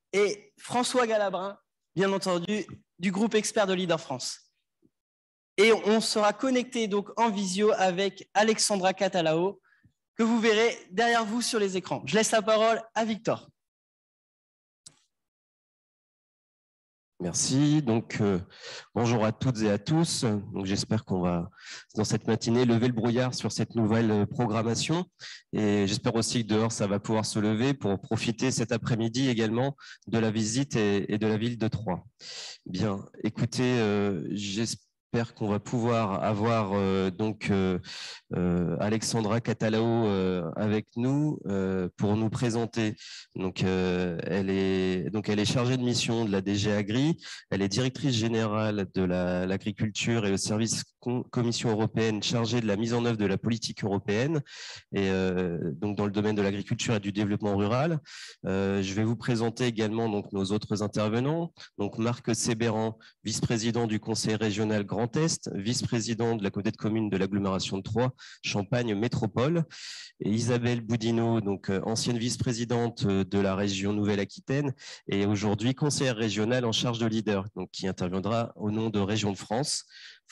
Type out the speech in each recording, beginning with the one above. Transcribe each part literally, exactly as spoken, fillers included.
et François Galabrin, bien entendu, du groupe expert de Leader France. Et on sera connecté donc en visio avec Alexandra Catalao, que vous verrez derrière vous sur les écrans. Je laisse la parole à Victor. Merci. Donc, euh, bonjour à toutes et à tous. Donc, j'espère qu'on va, dans cette matinée, lever le brouillard sur cette nouvelle programmation. Et j'espère aussi que dehors, ça va pouvoir se lever pour profiter cet après-midi également de la visite et, et de la ville de Troyes. Bien, écoutez, euh, j'espère J'espère qu'on va pouvoir avoir euh, donc euh, euh, Alexandra Catalao euh, avec nous euh, pour nous présenter. Donc, euh, elle est donc elle est chargée de mission de la D G Agri. Elle est directrice générale de la, l'agriculture et au service com Commission européenne chargée de la mise en œuvre de la politique européenne et euh, donc dans le domaine de l'agriculture et du développement rural. Euh, je vais vous présenter également donc nos autres intervenants. Donc Marc Sébéran, vice-président du Conseil régional Grand Est, vice-président de la communauté de communes de l'agglomération de Troyes, Champagne Métropole, et Isabelle Boudinot, donc euh, ancienne vice-présidente de la région Nouvelle-Aquitaine et aujourd'hui conseillère régionale en charge de Leader, donc qui interviendra au nom de Région de France,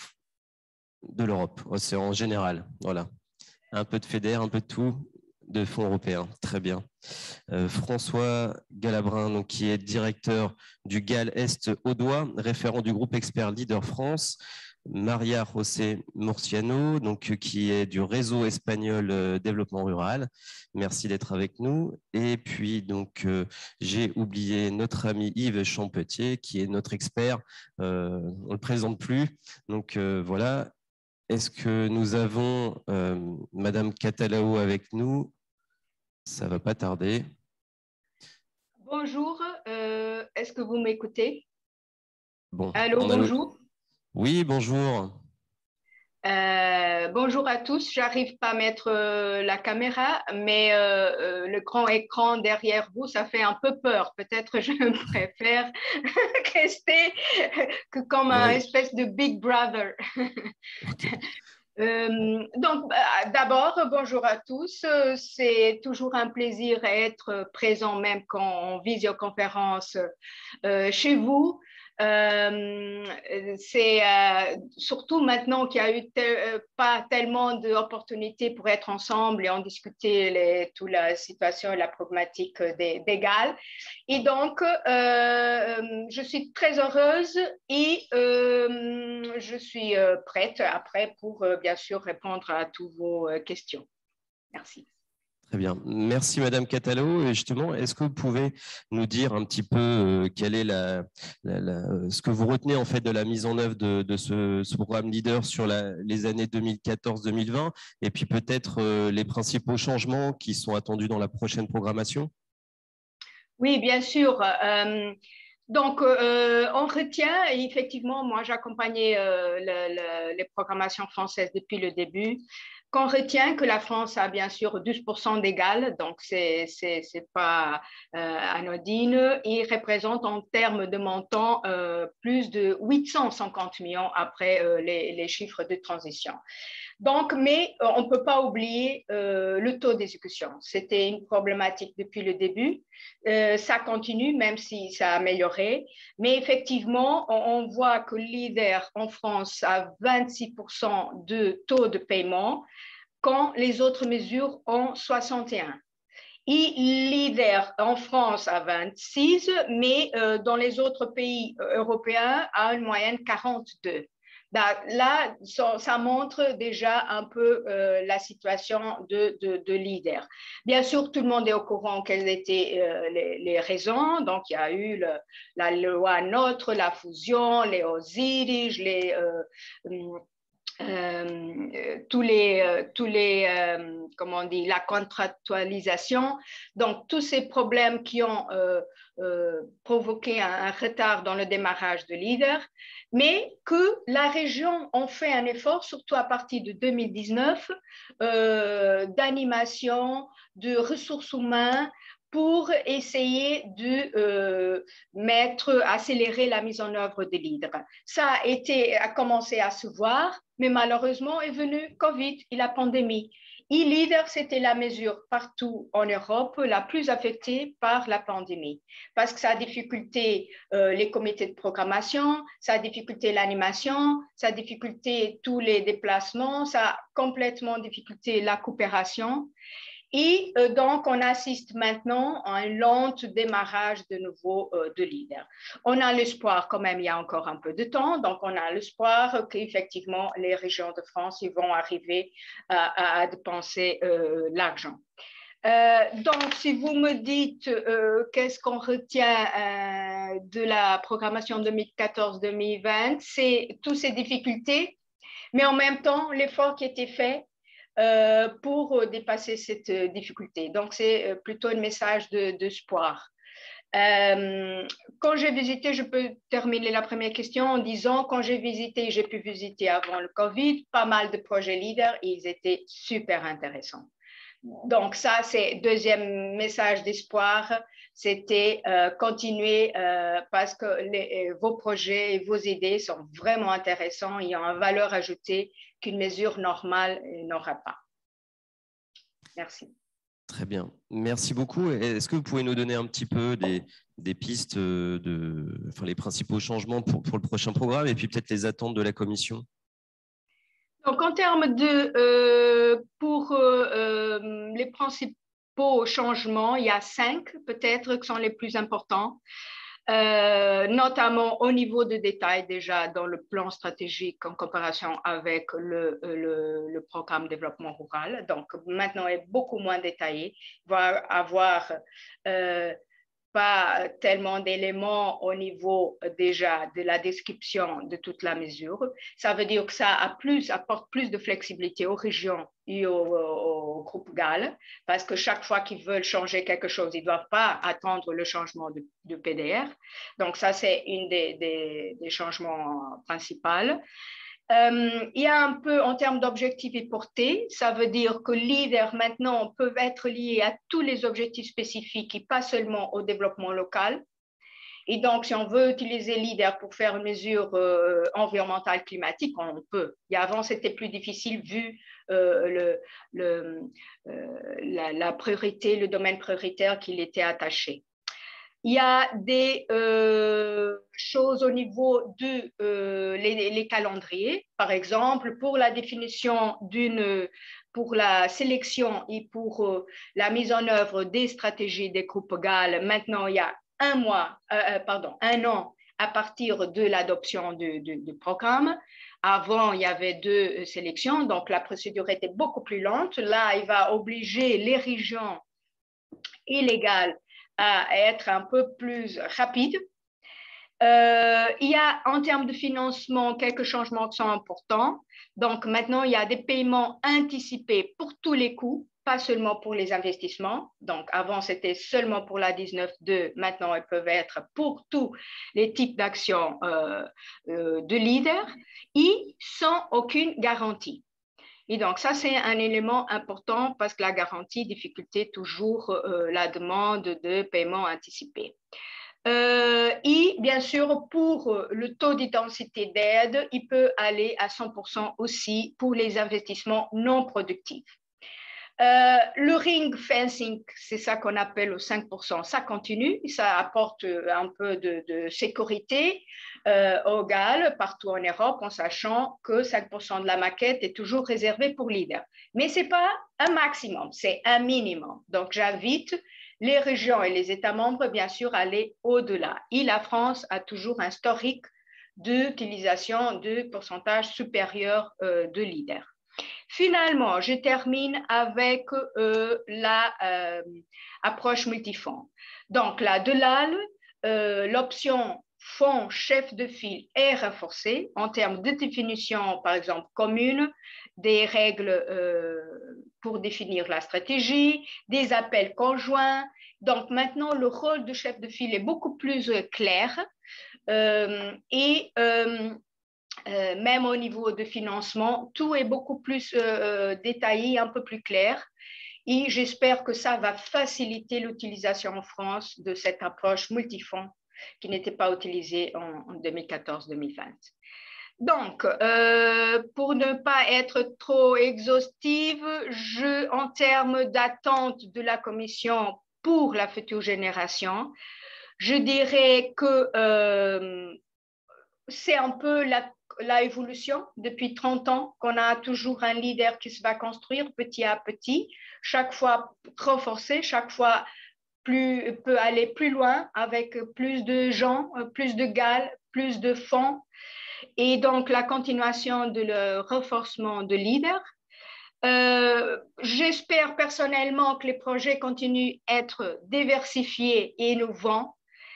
de l'Europe, c'est en général. Voilà, un peu de fédère, un peu de tout, de fonds européens, très bien. Euh, François Galabrin, donc, qui est directeur du G A L Est Audois, référent du groupe expert Leader France. Maria José Murciano, donc, qui est du réseau espagnol euh, développement rural. Merci d'être avec nous. Et puis, donc, euh, j'ai oublié notre ami Yves Champetier, qui est notre expert. Euh, on ne le présente plus. Donc, euh, voilà. Est-ce que nous avons euh, Madame Catalao avec nous? Ça ne va pas tarder. Bonjour, euh, est-ce que vous m'écoutez? Bon, Allô, bonjour. Oui, bonjour. Euh, bonjour à tous. J'arrive pas à mettre euh, la caméra, mais euh, euh, le grand écran derrière vous, ça fait un peu peur. Peut-être je préfère rester que comme un Oui. espèce de Big Brother. Okay. Euh, donc, d'abord, bonjour à tous. C'est toujours un plaisir d'être présent, même quand en visioconférence euh, chez vous. Euh, c'est euh, surtout maintenant qu'il n'y a eu te, pas tellement d'opportunités pour être ensemble et en discuter les, toute la situation et la problématique des, des G A L. Et donc, euh, je suis très heureuse et euh, je suis prête après pour euh, bien sûr répondre à toutes vos questions. Merci. Très bien. Merci Madame Catalao. Et justement, est-ce que vous pouvez nous dire un petit peu euh, quelle est la, la, la, ce que vous retenez en fait de la mise en œuvre de, de ce, ce programme Leader sur la, les années deux mille quatorze deux mille vingt et puis peut-être euh, les principaux changements qui sont attendus dans la prochaine programmation? Oui, bien sûr. Euh, donc, euh, on retient, effectivement, moi j'accompagnais euh, le, le, les programmations françaises depuis le début. Qu'on retient que la France a bien sûr douze pour cent d'égal, donc c'est c'est pas euh, anodine. Il représente en termes de montant euh, plus de huit cent cinquante millions après euh, les, les chiffres de transition. Donc, mais euh, on ne peut pas oublier euh, le taux d'exécution. C'était une problématique depuis le début. Euh, ça continue, même si ça a amélioré. Mais effectivement, on, on voit que Leader en France a vingt-six pour cent de taux de paiement, quand les autres mesures ont soixante et un. Et Leader en France a vingt-six, mais euh, dans les autres pays européens a une moyenne quarante-deux. Là, ça montre déjà un peu euh, la situation de, de, de Leader. Bien sûr, tout le monde est au courant quelles étaient euh, les, les raisons. Donc, il y a eu le, la loi NOTRe, la fusion, les Osiris, les... Euh, Euh, tous les, euh, tous les euh, comment on dit, la contractualisation. Donc, tous ces problèmes qui ont euh, euh, provoqué un, un retard dans le démarrage de Leader, mais que la région a fait un effort, surtout à partir de deux mille dix-neuf, euh, d'animation, de ressources humaines, pour essayer de euh, mettre, accélérer la mise en œuvre de Leader. Ça a, été, a commencé à se voir, mais malheureusement est venu Covid et la pandémie. e-leader, c'était la mesure partout en Europe la plus affectée par la pandémie, parce que ça a difficulté euh, les comités de programmation, ça a difficulté l'animation, ça a difficulté tous les déplacements, ça a complètement difficulté la coopération. Et euh, donc, on assiste maintenant à un lent démarrage de nouveau euh, de leaders. On a l'espoir, quand même, il y a encore un peu de temps, donc on a l'espoir qu'effectivement, les régions de France ils vont arriver à, à dépenser euh, l'argent. Euh, donc, si vous me dites euh, qu'est-ce qu'on retient euh, de la programmation deux mille quatorze deux mille vingt, c'est toutes ces difficultés, mais en même temps, l'effort qui a été fait Euh, pour dépasser cette difficulté. Donc, c'est plutôt un message d'espoir. De, euh, quand j'ai visité, je peux terminer la première question en disant, quand j'ai visité, j'ai pu visiter avant le Covid, pas mal de projets leaders et ils étaient super intéressants. Donc, ça, c'est deuxième message d'espoir, c'était euh, continuer euh, parce que les, vos projets et vos idées sont vraiment intéressants, ils ont une valeur ajoutée qu'une mesure normale n'aura pas. Merci. Très bien. Merci beaucoup. Est-ce que vous pouvez nous donner un petit peu des, des pistes, de, enfin, les principaux changements pour, pour le prochain programme et puis peut-être les attentes de la Commission? Donc, en termes de, euh, pour euh, les principaux changements, il y a cinq peut-être qui sont les plus importants. Euh, notamment au niveau de détail déjà dans le plan stratégique en comparaison avec le, le, le programme développement rural. Donc maintenant, il est beaucoup moins détaillé. Il va avoir euh, pas tellement d'éléments au niveau déjà de la description de toute la mesure. Ça veut dire que ça a plus, apporte plus de flexibilité aux régions et au, au groupe G A L, parce que chaque fois qu'ils veulent changer quelque chose, ils ne doivent pas attendre le changement de, de P D R. Donc ça, c'est un des, des, des changements principaux. Euh, il y a un peu en termes d'objectifs et portée, ça veut dire que leaders maintenant peuvent être liés à tous les objectifs spécifiques et pas seulement au développement local. Et donc, si on veut utiliser leader pour faire une mesure euh, environnementale climatique, on peut. Et avant, c'était plus difficile vu euh, le, le, euh, la, la priorité, le domaine prioritaire qu'il était attaché. Il y a des euh, choses au niveau de euh, les, les calendriers. Par exemple, pour la définition d'une, pour la sélection et pour euh, la mise en œuvre des stratégies des groupes G A L, maintenant il y a un mois, euh, pardon, un an à partir de l'adoption du, du, du programme. Avant, il y avait deux sélections, donc la procédure était beaucoup plus lente. Là, il va obliger les régions illégales à être un peu plus rapide. Euh, il y a en termes de financement quelques changements qui sont importants. Donc maintenant, il y a des paiements anticipés pour tous les coûts, pas seulement pour les investissements. Donc avant, c'était seulement pour la dix-neuf deux. Maintenant, elles peuvent être pour tous les types d'actions euh, euh, de leaders et sans aucune garantie. Et donc, ça, c'est un élément important parce que la garantie difficulté toujours euh, la demande de paiement anticipé. Euh, et bien sûr, pour le taux d'intensité d'aide, il peut aller à cent pour cent aussi pour les investissements non productifs. Euh, le ring fencing, c'est ça qu'on appelle au cinq pour cent, ça continue, ça apporte un peu de, de sécurité euh, au G A L partout en Europe en sachant que cinq pour cent de la maquette est toujours réservée pour leader. Mais ce n'est pas un maximum, c'est un minimum. Donc j'invite les régions et les États membres, bien sûr, à aller au-delà. Et la France a toujours un historique d'utilisation de pourcentage supérieur euh, de leader. Finalement, je termine avec euh, la euh, approche multifonds. Donc, là, de l'A L, euh, l'option fonds chef de file est renforcée en termes de définition, par exemple, commune, des règles euh, pour définir la stratégie, des appels conjoints. Donc, maintenant, le rôle de chef de file est beaucoup plus clair euh, et euh, Euh, même au niveau de financement, tout est beaucoup plus euh, détaillé, un peu plus clair. Et j'espère que ça va faciliter l'utilisation en France de cette approche multifonds qui n'était pas utilisée en, en deux mille quatorze deux mille vingt. Donc, euh, pour ne pas être trop exhaustive, je, en termes d'attente de la Commission pour la future génération, je dirais que euh, c'est un peu la, la évolution depuis trente ans, qu'on a toujours un leader qui se va construire petit à petit, chaque fois renforcé, chaque fois plus, peut aller plus loin avec plus de gens, plus de gales, plus de fonds. Et donc, la continuation de le renforcement de leaders. Euh, j'espère personnellement que les projets continuent à être diversifiés et innovants,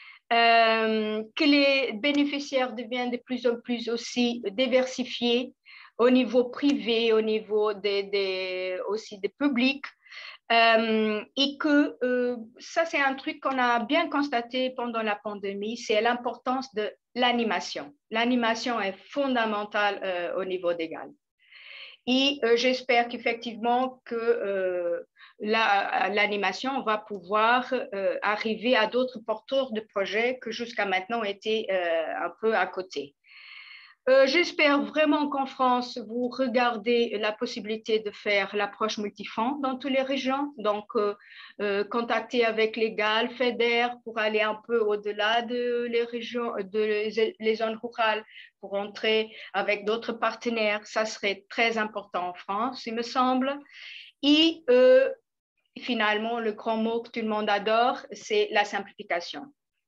euh, que les bénéficiaires deviennent de plus en plus aussi diversifiés au niveau privé, au niveau des, des, aussi des publics. Euh, et que euh, ça, c'est un truc qu'on a bien constaté pendant la pandémie, c'est l'importance de l'animation. L'animation est fondamentale euh, au niveau des Galles. Et euh, j'espère qu'effectivement que euh, l'animation la, va pouvoir euh, arriver à d'autres porteurs de projets que jusqu'à maintenant étaient euh, un peu à côté. Euh, J'espère vraiment qu'en France, vous regardez la possibilité de faire l'approche multifonds dans toutes les régions. Donc, euh, euh, contacter avec les Galles, FEDER pour aller un peu au-delà de les régions, de les, les zones rurales, pour entrer avec d'autres partenaires. Ça serait très important en France, il me semble. Et euh, finalement, le grand mot que tout le monde adore, c'est la simplification.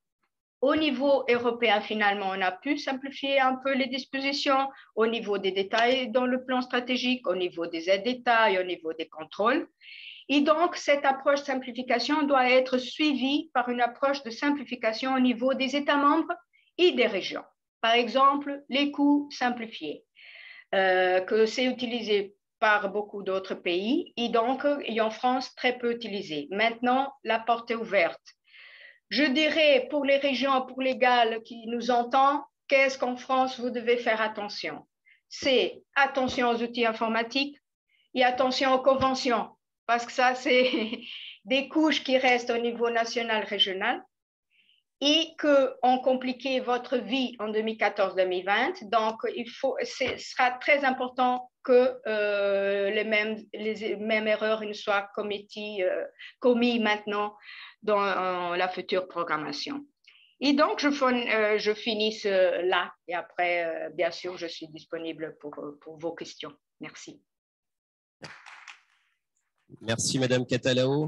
Au niveau européen, finalement, on a pu simplifier un peu les dispositions au niveau des détails dans le plan stratégique, au niveau des aides d'État et au niveau des contrôles. Et donc, cette approche de simplification doit être suivie par une approche de simplification au niveau des États membres et des régions. Par exemple, les coûts simplifiés, euh, que c'est utilisé par beaucoup d'autres pays et donc, et en France, très peu utilisé. Maintenant, la porte est ouverte. Je dirais pour les régions, pour les Galles qui nous entendent, qu'est-ce qu'en France vous devez faire attention? C'est attention aux outils informatiques et attention aux conventions, parce que ça, c'est des couches qui restent au niveau national, régional et qu'on compliqué votre vie en deux mille quatorze deux mille vingt. Donc, il faut, ce sera très important que euh, les, mêmes, les mêmes erreurs ne soient commises, euh, commises maintenant dans euh, la future programmation. Et donc, je, euh, je finis là et après, euh, bien sûr, je suis disponible pour, pour vos questions. Merci. Merci, Madame Catalao.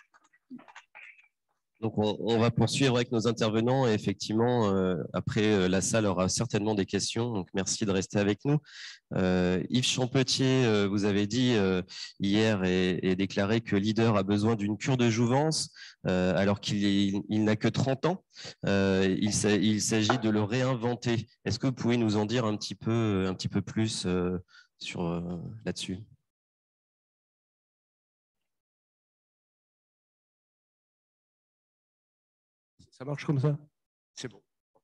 Donc, on, on va poursuivre avec nos intervenants et effectivement, euh, après, euh, la salle aura certainement des questions. Donc, merci de rester avec nous. Euh, Yves Champetier, euh, vous avez dit euh, hier et, et déclaré que Leader a besoin d'une cure de jouvence euh, alors qu'il il, n'a que trente ans. Euh, il il s'agit de le réinventer. Est-ce que vous pouvez nous en dire un petit peu, un petit peu plus euh, sur euh, là-dessus ? Ça marche comme ça? C'est bon.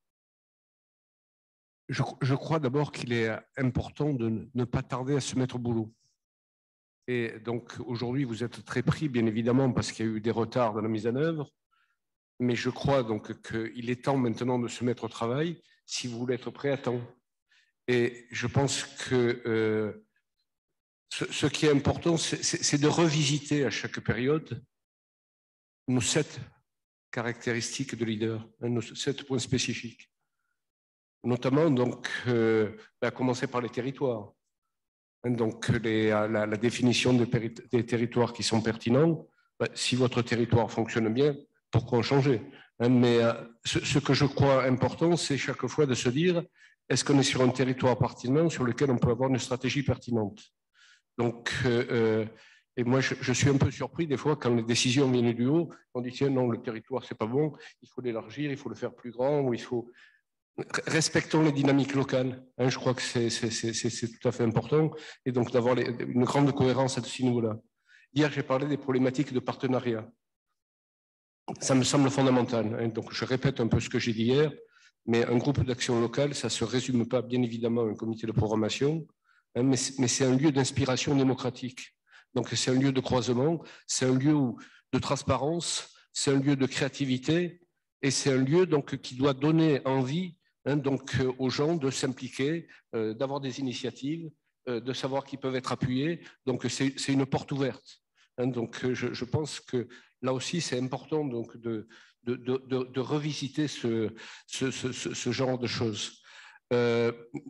Je, je crois d'abord qu'il est important de ne pas tarder à se mettre au boulot. Et donc, aujourd'hui, vous êtes très pris, bien évidemment, parce qu'il y a eu des retards dans la mise en œuvre. Mais je crois donc qu'il est temps maintenant de se mettre au travail si vous voulez être prêt à temps. Et je pense que euh, ce, ce qui est important, c'est de revisiter à chaque période nos sept caractéristiques de leader, nos sept points spécifiques. Notamment, donc, euh, à commencer par les territoires. Donc, les, la, la définition des, des territoires qui sont pertinents. Ben, si votre territoire fonctionne bien, pourquoi en changer? Mais euh, ce, ce que je crois important, c'est chaque fois de se dire, est-ce qu'on est sur un territoire pertinent sur lequel on peut avoir une stratégie pertinente? Donc, euh, et moi, je, je suis un peu surpris des fois quand les décisions viennent du haut, on dit, tiens, non, le territoire, c'est pas bon, il faut l'élargir, il faut le faire plus grand, ou il faut... Respectons les dynamiques locales. Hein, je crois que c'est tout à fait important. Et donc, d'avoir une grande cohérence à ce niveau-là. Hier, j'ai parlé des problématiques de partenariat. Ça me semble fondamental. Hein, donc, je répète un peu ce que j'ai dit hier, mais un groupe d'action locale, ça ne se résume pas, bien évidemment, à un comité de programmation, hein, mais c'est un lieu d'inspiration démocratique. Donc, c'est un lieu de croisement, c'est un lieu où, de transparence, c'est un lieu de créativité, et c'est un lieu donc, qui doit donner envie hein, donc euh, aux gens de s'impliquer, euh, d'avoir des initiatives, euh, de savoir qu'ils peuvent être appuyés. Donc c'est une porte ouverte. Hein, donc je, je pense que là aussi c'est important donc, de, de, de, de, de revisiter ce, ce, ce, ce genre de choses. Euh,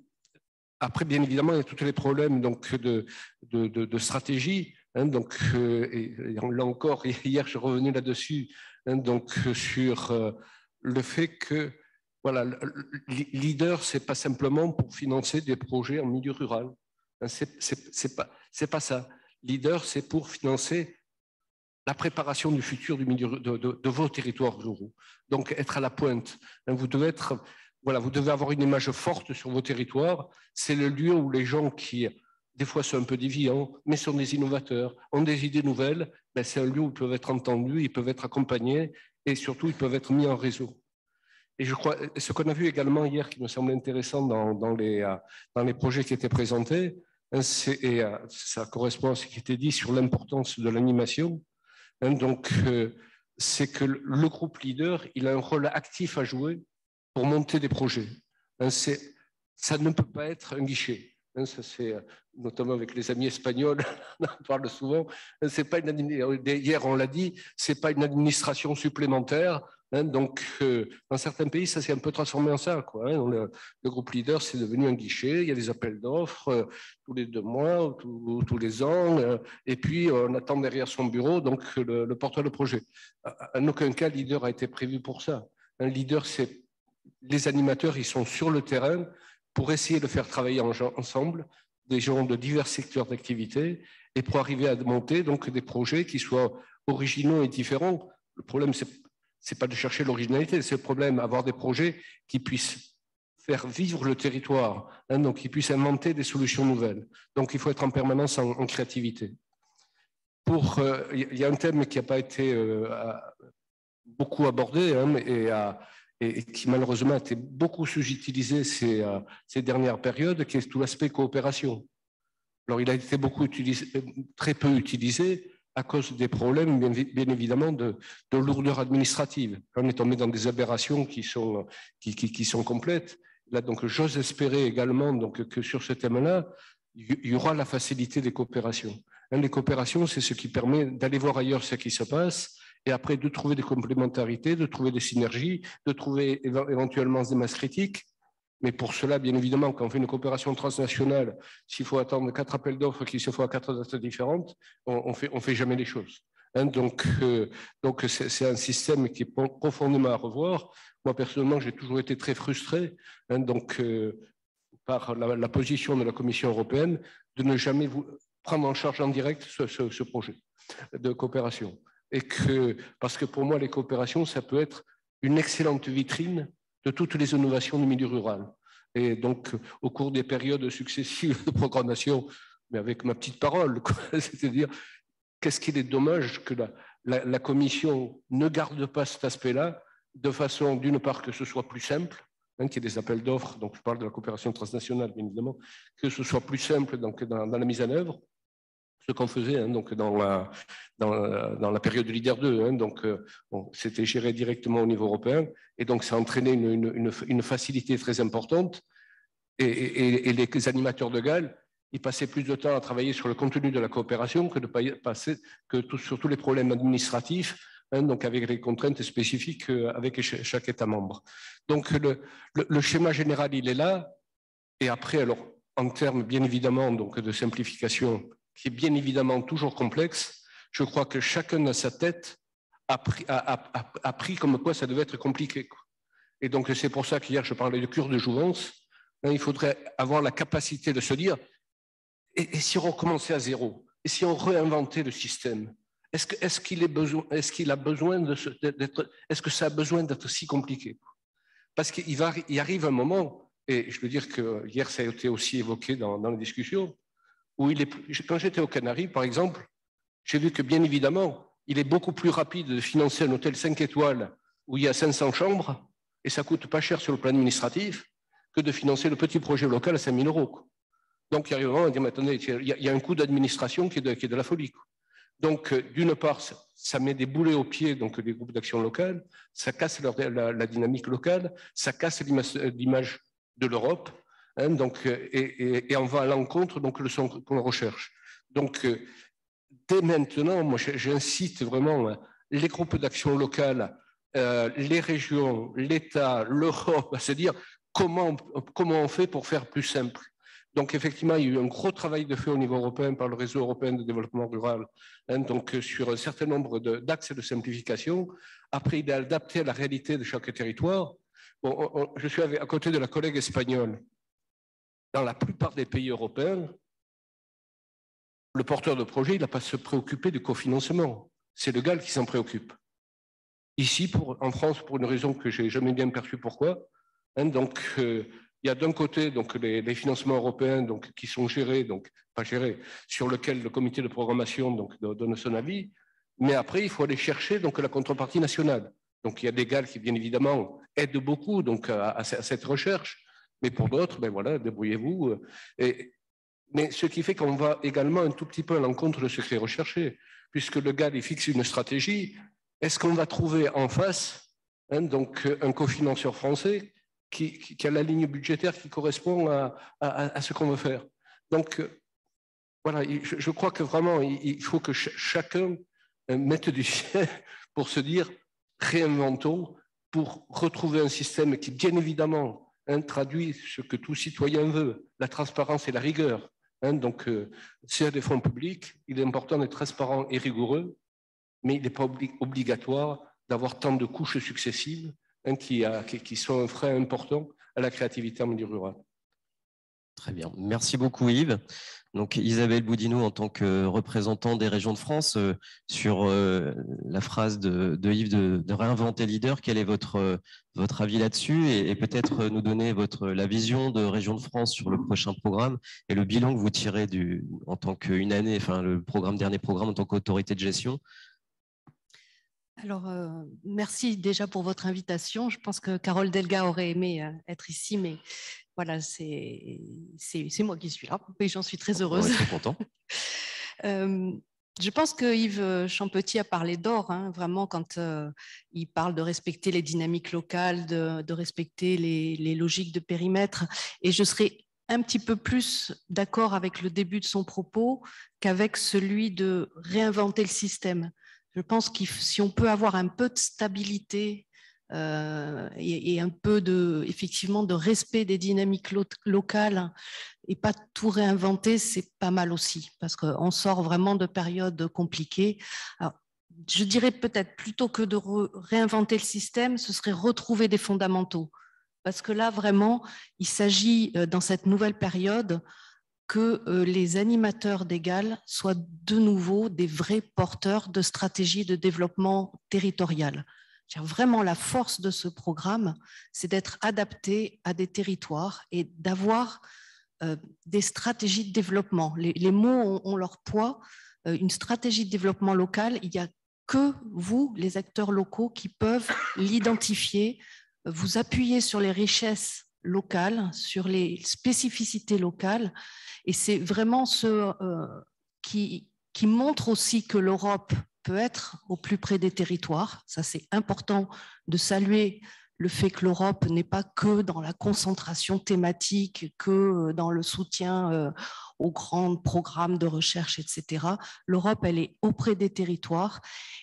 après, bien évidemment, il y a tous les problèmes donc, de, de, de, de stratégie. Hein, donc, euh, et, et là encore, hier, je suis revenu là-dessus, hein, donc sur euh, le fait que voilà, le, le leader, ce n'est pas simplement pour financer des projets en milieu rural. Hein, c'est pas, c'est pas ça. Leader, c'est pour financer la préparation du futur du milieu, de, de, de vos territoires ruraux. Donc, être à la pointe. Hein, vous devez être... Voilà, vous devez avoir une image forte sur vos territoires. C'est le lieu où les gens qui, des fois, sont un peu déviants, mais sont des innovateurs, ont des idées nouvelles. Ben, c'est un lieu où ils peuvent être entendus, ils peuvent être accompagnés et surtout, ils peuvent être mis en réseau. Et je crois, ce qu'on a vu également hier, qui me semble intéressant dans, dans, les, dans les projets qui étaient présentés, hein, et ça correspond à ce qui était dit sur l'importance de l'animation. Hein, donc, euh, c'est que le groupe leader, il a un rôle actif à jouer pour monter des projets. Hein, ça ne peut pas être un guichet. Hein, ça c'est notamment avec les amis espagnols, on en parle souvent. C'est pas une, hier on l'a dit, c'est pas une administration supplémentaire. Hein, donc euh, dans certains pays, ça s'est un peu transformé en ça. Quoi, hein, le, le groupe leader, c'est devenu un guichet. Il y a des appels d'offres euh, tous les deux mois ou tous, tous les ans, euh, et puis on attend derrière son bureau donc le, le porteur de projet. En aucun cas, leader a été prévu pour ça. Un leader, c'est les animateurs, ils sont sur le terrain pour essayer de faire travailler ensemble des gens de divers secteurs d'activité et pour arriver à monter donc des projets qui soient originaux et différents. Le problème, c'est c'est pas de chercher l'originalité, c'est le problème avoir des projets qui puissent faire vivre le territoire, hein, donc qui puissent inventer des solutions nouvelles. Donc il faut être en permanence en, en créativité. Pour, euh, il y a un thème qui n'a pas été euh, beaucoup abordé hein, et à et qui malheureusement a été beaucoup sous-utilisé ces, euh, ces dernières périodes, qui est tout l'aspect coopération. Alors, il a été beaucoup utilisé, très peu utilisé à cause des problèmes, bien, bien évidemment, de, de lourdeur administrative. On est tombé dans des aberrations qui sont, qui, qui, qui sont complètes. Là, donc, j'ose espérer également donc, que sur ce thème-là, il y aura la facilité des coopérations. Hein, les coopérations, c'est ce qui permet d'aller voir ailleurs ce qui se passe, et après de trouver des complémentarités, de trouver des synergies, de trouver éventuellement des masses critiques. Mais pour cela, bien évidemment, quand on fait une coopération transnationale, s'il faut attendre quatre appels d'offres qui se font à quatre dates différentes, on ne fait, on fait jamais les choses. Hein, donc, euh, donc c'est un système qui est profondément à revoir. Moi, personnellement, j'ai toujours été très frustré hein, donc, euh, par la, la position de la Commission européenne de ne jamais vous prendre en charge en direct ce, ce, ce projet de coopération. Et que, parce que pour moi, les coopérations, ça peut être une excellente vitrine de toutes les innovations du milieu rural. Et donc, au cours des périodes successives de programmation, mais avec ma petite parole, c'est-à-dire, qu'est-ce qu'il est dommage que la, la, la Commission ne garde pas cet aspect-là, de façon, d'une part, que ce soit plus simple, hein, qu'il y ait des appels d'offres, donc je parle de la coopération transnationale, bien évidemment, que ce soit plus simple donc, dans, dans la mise en œuvre, ce qu'on faisait hein, donc dans, la, dans, la, dans la période de Leader deux. Hein, donc, euh, bon, c'était géré directement au niveau européen et donc ça a entraîné une, une, une, une facilité très importante. Et, et, et les animateurs de G A L, ils passaient plus de temps à travailler sur le contenu de la coopération que de passer que tout, sur tous les problèmes administratifs, hein, donc avec les contraintes spécifiques avec chaque État membre. Donc le, le, le schéma général, il est là. Et après, alors en termes bien évidemment donc, de simplification, qui est bien évidemment toujours complexe, je crois que chacun dans sa tête a pris, a, a, a pris comme quoi ça devait être compliqué. Et donc c'est pour ça qu'hier je parlais de cure de jouvence. Il faudrait avoir la capacité de se dire, et, et si on recommençait à zéro, et si on réinventait le système, est-ce que, est-ce qu'il est besoin, est-ce qu'il a besoin de se, d'être, est-ce que ça a besoin d'être si compliqué? Parce qu'il va, il arrive un moment, et je veux dire que hier ça a été aussi évoqué dans, dans la discussion, où il est, quand j'étais aux Canaries, par exemple, j'ai vu que bien évidemment, il est beaucoup plus rapide de financer un hôtel cinq étoiles où il y a cinq cents chambres, et ça coûte pas cher sur le plan administratif, que de financer le petit projet local à cinq mille euros. Donc, il y a un moment à dire, mais attendez, il y a un coût d'administration qui, qui est de la folie. Donc, d'une part, ça met des boulets aux pieds donc, des groupes d'action locale, ça casse leur, la, la dynamique locale, ça casse l'image de l'Europe, hein, donc, et, et, et on va à l'encontre donc le son qu'on recherche. Donc, dès maintenant, moi, j'incite vraiment les groupes d'action locale, euh, les régions, l'État, l'Europe, à se dire comment, comment on fait pour faire plus simple. Donc, effectivement, il y a eu un gros travail de fait au niveau européen par le réseau européen de développement rural, hein, donc sur un certain nombre d'axes de, de simplification. Après, il est adapté à la réalité de chaque territoire. Bon, on, on, je suis avec, à côté de la collègue espagnole. Dans la plupart des pays européens, le porteur de projet, il n'a pas à se préoccuper du cofinancement. C'est le G A L qui s'en préoccupe. Ici, pour, en France, pour une raison que je n'ai jamais bien perçue pourquoi, hein, donc, euh, il y a d'un côté donc, les, les financements européens donc, qui sont gérés, donc pas gérés, sur lesquels le comité de programmation donc, donne son avis, mais après, il faut aller chercher donc, la contrepartie nationale. Donc, il y a des G A L qui, bien évidemment, aident beaucoup donc, à, à cette recherche, mais pour d'autres, ben voilà, débrouillez-vous. Et, mais ce qui fait qu'on va également un tout petit peu à l'encontre de ce qui est recherché, puisque le G A L il fixe une stratégie. Est-ce qu'on va trouver en face hein, donc, un cofinanceur français qui, qui, qui a la ligne budgétaire qui correspond à, à, à ce qu'on veut faire? Donc, voilà, je, je crois que vraiment, il, il faut que ch chacun mette du sien pour se dire, réinventons, pour retrouver un système qui, bien évidemment, hein, traduit ce que tout citoyen veut, la transparence et la rigueur. Hein, donc, euh, c'est des fonds publics, il est important d'être transparent et rigoureux, mais il n'est pas obli obligatoire d'avoir tant de couches successives hein, qui, a, qui, qui sont un frein important à la créativité en milieu rural. Très bien. Merci beaucoup Yves. Donc Isabelle Boudinot, en tant que représentante des régions de France, euh, sur euh, la phrase de, de Yves de, de réinventer leader, quel est votre, euh, votre avis là-dessus et, et peut-être nous donner votre, la vision de Région de France sur le prochain programme et le bilan que vous tirez du, en tant qu'une année, enfin le programme, dernier programme en tant qu'autorité de gestion. Alors, euh, merci déjà pour votre invitation. Je pense que Carole Delga aurait aimé euh, être ici, mais voilà, c'est moi qui suis là et j'en suis très heureuse. On est très content. euh, je pense que Yves Champetier a parlé d'or, hein, vraiment, quand euh, il parle de respecter les dynamiques locales, de, de respecter les, les logiques de périmètre. Et je serais un petit peu plus d'accord avec le début de son propos qu'avec celui de réinventer le système. Je pense que si on peut avoir un peu de stabilité euh, et, et un peu de, effectivement, de respect des dynamiques lo locales et pas tout réinventer, c'est pas mal aussi, parce qu'on sort vraiment de périodes compliquées. Alors, je dirais peut-être plutôt que de réinventer le système, ce serait retrouver des fondamentaux. Parce que là, vraiment, il s'agit dans cette nouvelle période que euh, les animateurs d'E G A L soient de nouveau des vrais porteurs de stratégies de développement territorial. Vraiment, la force de ce programme, c'est d'être adapté à des territoires et d'avoir euh, des stratégies de développement. Les, les mots ont, ont leur poids. Euh, une stratégie de développement local, il n'y a que vous, les acteurs locaux, qui peuvent l'identifier, vous appuyer sur les richesses locales, sur les spécificités locales. Et c'est vraiment ce euh, qui, qui montre aussi que l'Europe peut être au plus près des territoires. Ça, c'est important de saluer le fait que l'Europe n'est pas que dans la concentration thématique, que dans le soutien euh, aux grands programmes de recherche, et cetera. L'Europe, elle est auprès des territoires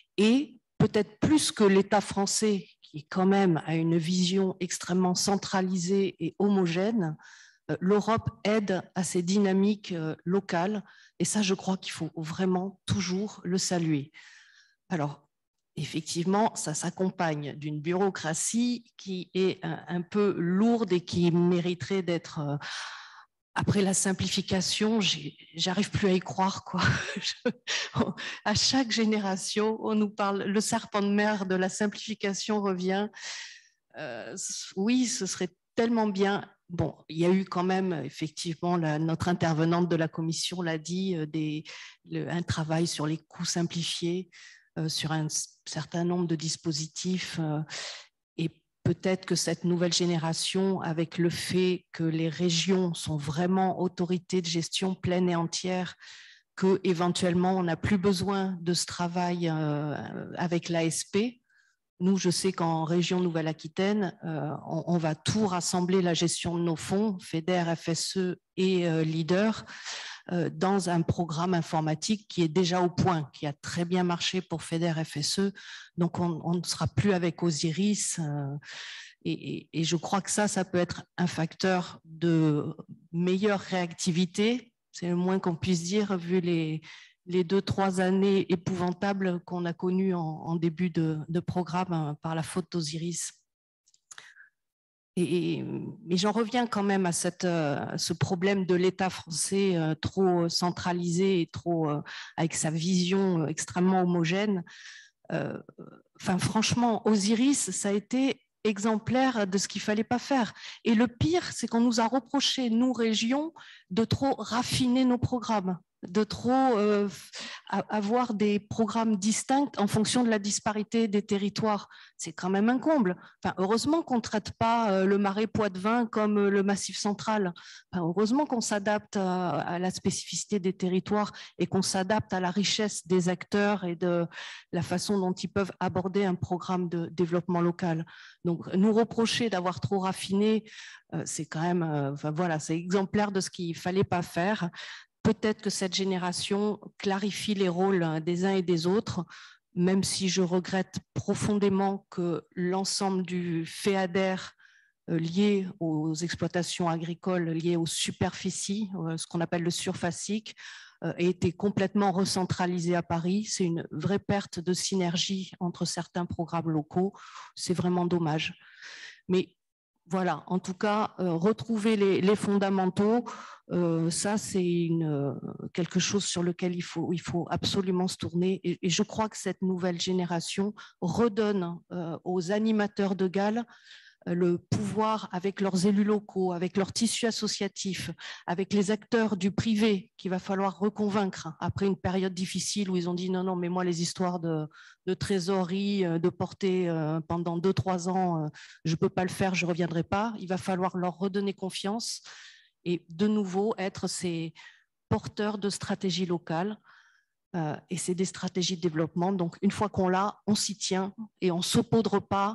et peut-être plus que l'État français, qui quand même a une vision extrêmement centralisée et homogène, l'Europe aide à ces dynamiques locales et ça, je crois qu'il faut vraiment toujours le saluer. Alors, effectivement, ça s'accompagne d'une bureaucratie qui est un, un peu lourde et qui mériterait d'être... Après la simplification, j'arrive plus à y croire, quoi. À chaque génération, on nous parle, le serpent de mer de la simplification revient. Euh, oui, ce serait tellement bien. Bon, il y a eu quand même, effectivement, la, notre intervenante de la commission l'a dit, euh, des, le, un travail sur les coûts simplifiés, euh, sur un certain nombre de dispositifs. Euh, et peut-être que cette nouvelle génération, avec le fait que les régions sont vraiment autorités de gestion pleine et entière, que éventuellement on n'a plus besoin de ce travail euh, avec l'A S P. Nous, je sais qu'en région Nouvelle-Aquitaine, euh, on, on va tout rassembler, la gestion de nos fonds, FEDER, F S E et euh, Leader, euh, dans un programme informatique qui est déjà au point, qui a très bien marché pour FEDER, F S E. Donc, on, on ne sera plus avec Osiris. Euh, et, et, et je crois que ça, ça peut être un facteur de meilleure réactivité. C'est le moins qu'on puisse dire, vu les... les deux, trois années épouvantables qu'on a connues en, en début de, de programme par la faute d'Osiris. Et, et, mais j'en reviens quand même à cette, euh, ce problème de l'État français euh, trop centralisé et trop, euh, avec sa vision extrêmement homogène. Euh, enfin, franchement, Osiris, ça a été exemplaire de ce qu'il ne fallait pas faire. Et le pire, c'est qu'on nous a reproché, nous, régions, de trop raffiner nos programmes, de trop euh, avoir des programmes distincts en fonction de la disparité des territoires. C'est quand même un comble. Enfin, heureusement qu'on ne traite pas euh, le Marais Poitevin comme euh, le Massif central. Enfin, heureusement qu'on s'adapte à, à la spécificité des territoires et qu'on s'adapte à la richesse des acteurs et de la façon dont ils peuvent aborder un programme de développement local. Donc, nous reprocher d'avoir trop raffiné, euh, c'est quand même, euh, enfin, voilà, c'est exemplaire de ce qu'il ne fallait pas faire. Peut-être que cette génération clarifie les rôles des uns et des autres, même si je regrette profondément que l'ensemble du FEADER euh, lié aux exploitations agricoles, lié aux superficies, euh, ce qu'on appelle le surfacique, euh, ait été complètement recentralisé à Paris. C'est une vraie perte de synergie entre certains programmes locaux. C'est vraiment dommage. Mais voilà, en tout cas, euh, retrouver les, les fondamentaux, euh, ça c'est une, euh, quelque chose sur lequel il faut, il faut absolument se tourner. Et, et je crois que cette nouvelle génération redonne euh, aux animateurs de Galles le pouvoir avec leurs élus locaux, avec leur tissu associatif, avec les acteurs du privé qu'il va falloir reconvaincre après une période difficile où ils ont dit non, non, mais moi les histoires de, de trésorerie, de porter pendant deux, trois ans, je ne peux pas le faire, je ne reviendrai pas. Il va falloir leur redonner confiance et de nouveau être ces porteurs de stratégies locales. Euh, et c'est des stratégies de développement. Donc, une fois qu'on l'a, on s'y tient et on ne saupoudre pas.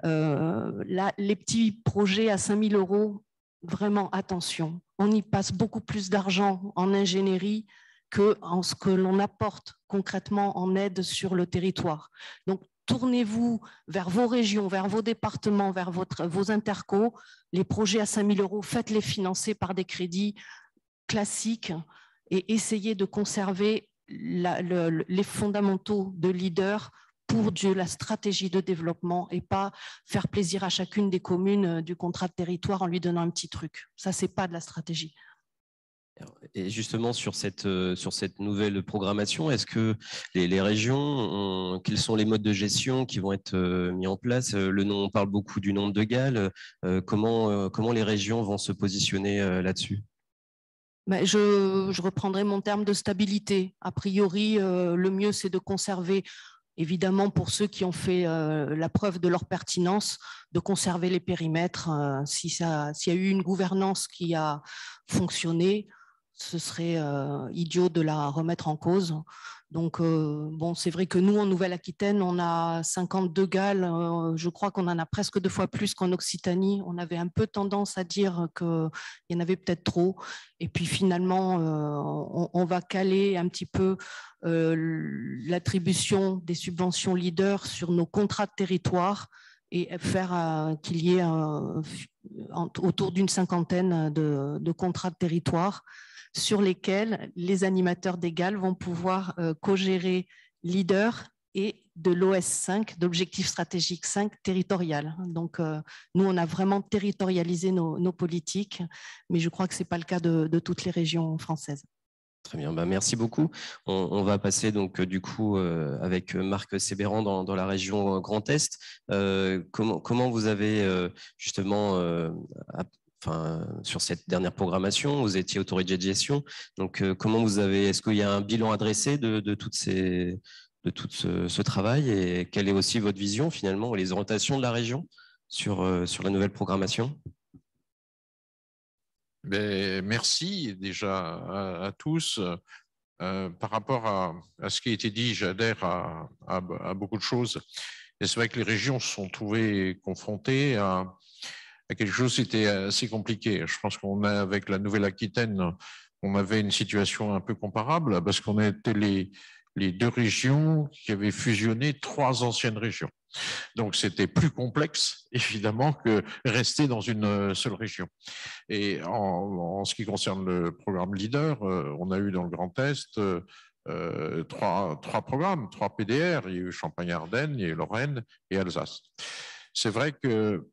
Euh, là, les petits projets à cinq mille euros, vraiment attention. On y passe beaucoup plus d'argent en ingénierie qu'en ce que l'on apporte concrètement en aide sur le territoire. Donc, tournez-vous vers vos régions, vers vos départements, vers votre, vos intercos. Les projets à cinq mille euros, faites-les financer par des crédits classiques et essayez de conserver La, le, les fondamentaux de leader pour de la stratégie de développement et pas faire plaisir à chacune des communes du contrat de territoire en lui donnant un petit truc. Ça, c'est pas de la stratégie. Et justement, sur cette, sur cette nouvelle programmation, est-ce que les, les régions, ont, quels sont les modes de gestion qui vont être mis en place? Le nom, on parle beaucoup du nombre de Galles. Comment, comment les régions vont se positionner là-dessus? Ben, je, je reprendrai mon terme de stabilité. A priori, euh, le mieux, c'est de conserver, évidemment, pour ceux qui ont fait euh, la preuve de leur pertinence, de conserver les périmètres. Euh, si ça, s'il y a eu une gouvernance qui a fonctionné, ce serait euh, idiot de la remettre en cause. Donc, euh, bon, c'est vrai que nous, en Nouvelle-Aquitaine, on a cinquante-deux Galles. Euh, je crois qu'on en a presque deux fois plus qu'en Occitanie. On avait un peu tendance à dire qu'il y en avait peut-être trop. Et puis, finalement, euh, on, on va caler un petit peu euh, l'attribution des subventions leaders sur nos contrats de territoire et faire euh, qu'il y ait euh, autour d'une cinquantaine de, de contrats de territoire sur lesquels les animateurs des Galles vont pouvoir euh, co-gérer leader et de l'O S cinq, d'objectif stratégique cinq territorial. Donc, euh, nous, on a vraiment territorialisé nos, nos politiques, mais je crois que ce n'est pas le cas de, de toutes les régions françaises. Très bien, bah, merci beaucoup. On, on va passer donc du coup euh, avec Marc Sébéran dans, dans la région Grand Est. Euh, comment, comment vous avez euh, justement euh, Enfin, sur cette dernière programmation, vous étiez autorité de gestion. Donc, euh, comment vous avez, est-ce qu'il y a un bilan adressé de, de, toutes ces, de tout ce, ce travail et quelle est aussi votre vision finalement, les orientations de la région sur, euh, sur la nouvelle programmation? Ben, merci déjà à, à tous. Euh, par rapport à, à ce qui a été dit, j'adhère à, à, à beaucoup de choses. Et c'est vrai que les régions se sont trouvées confrontées à, à quelque chose qui était assez compliqué. Je pense qu'on a, avec la Nouvelle-Aquitaine, on avait une situation un peu comparable parce qu'on était les, les deux régions qui avaient fusionné trois anciennes régions. Donc, c'était plus complexe, évidemment, que rester dans une seule région. Et en, en ce qui concerne le programme Leader, euh, on a eu dans le Grand Est euh, trois, trois programmes, trois P D R. Il y a eu Champagne-Ardenne, il y a eu Lorraine et Alsace. C'est vrai que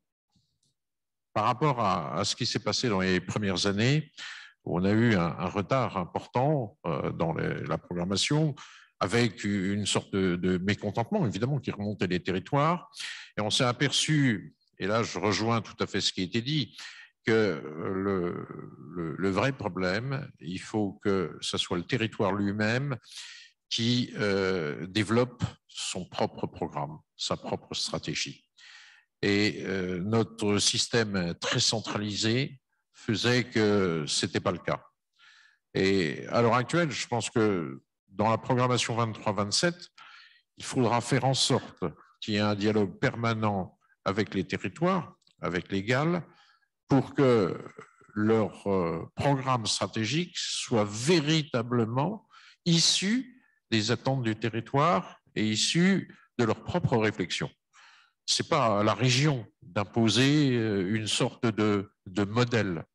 par rapport à, à ce qui s'est passé dans les premières années, où on a eu un, un retard important euh, dans les, la programmation, avec une sorte de, de mécontentement, évidemment, qui remontait les territoires. Et on s'est aperçu, et là je rejoins tout à fait ce qui a été dit, que le, le, le vrai problème, il faut que ce soit le territoire lui-même qui euh, développe son propre programme, sa propre stratégie. Et euh, notre système très centralisé faisait que ce n'était pas le cas. Et à l'heure actuelle, je pense que dans la programmation vingt-trois vingt-sept, il faudra faire en sorte qu'il y ait un dialogue permanent avec les territoires, avec les G A L, pour que leur programme stratégique soit véritablement issu des attentes du territoire et issu de leur propre réflexion. Ce n'est pas à la région d'imposer une sorte de, de modèle.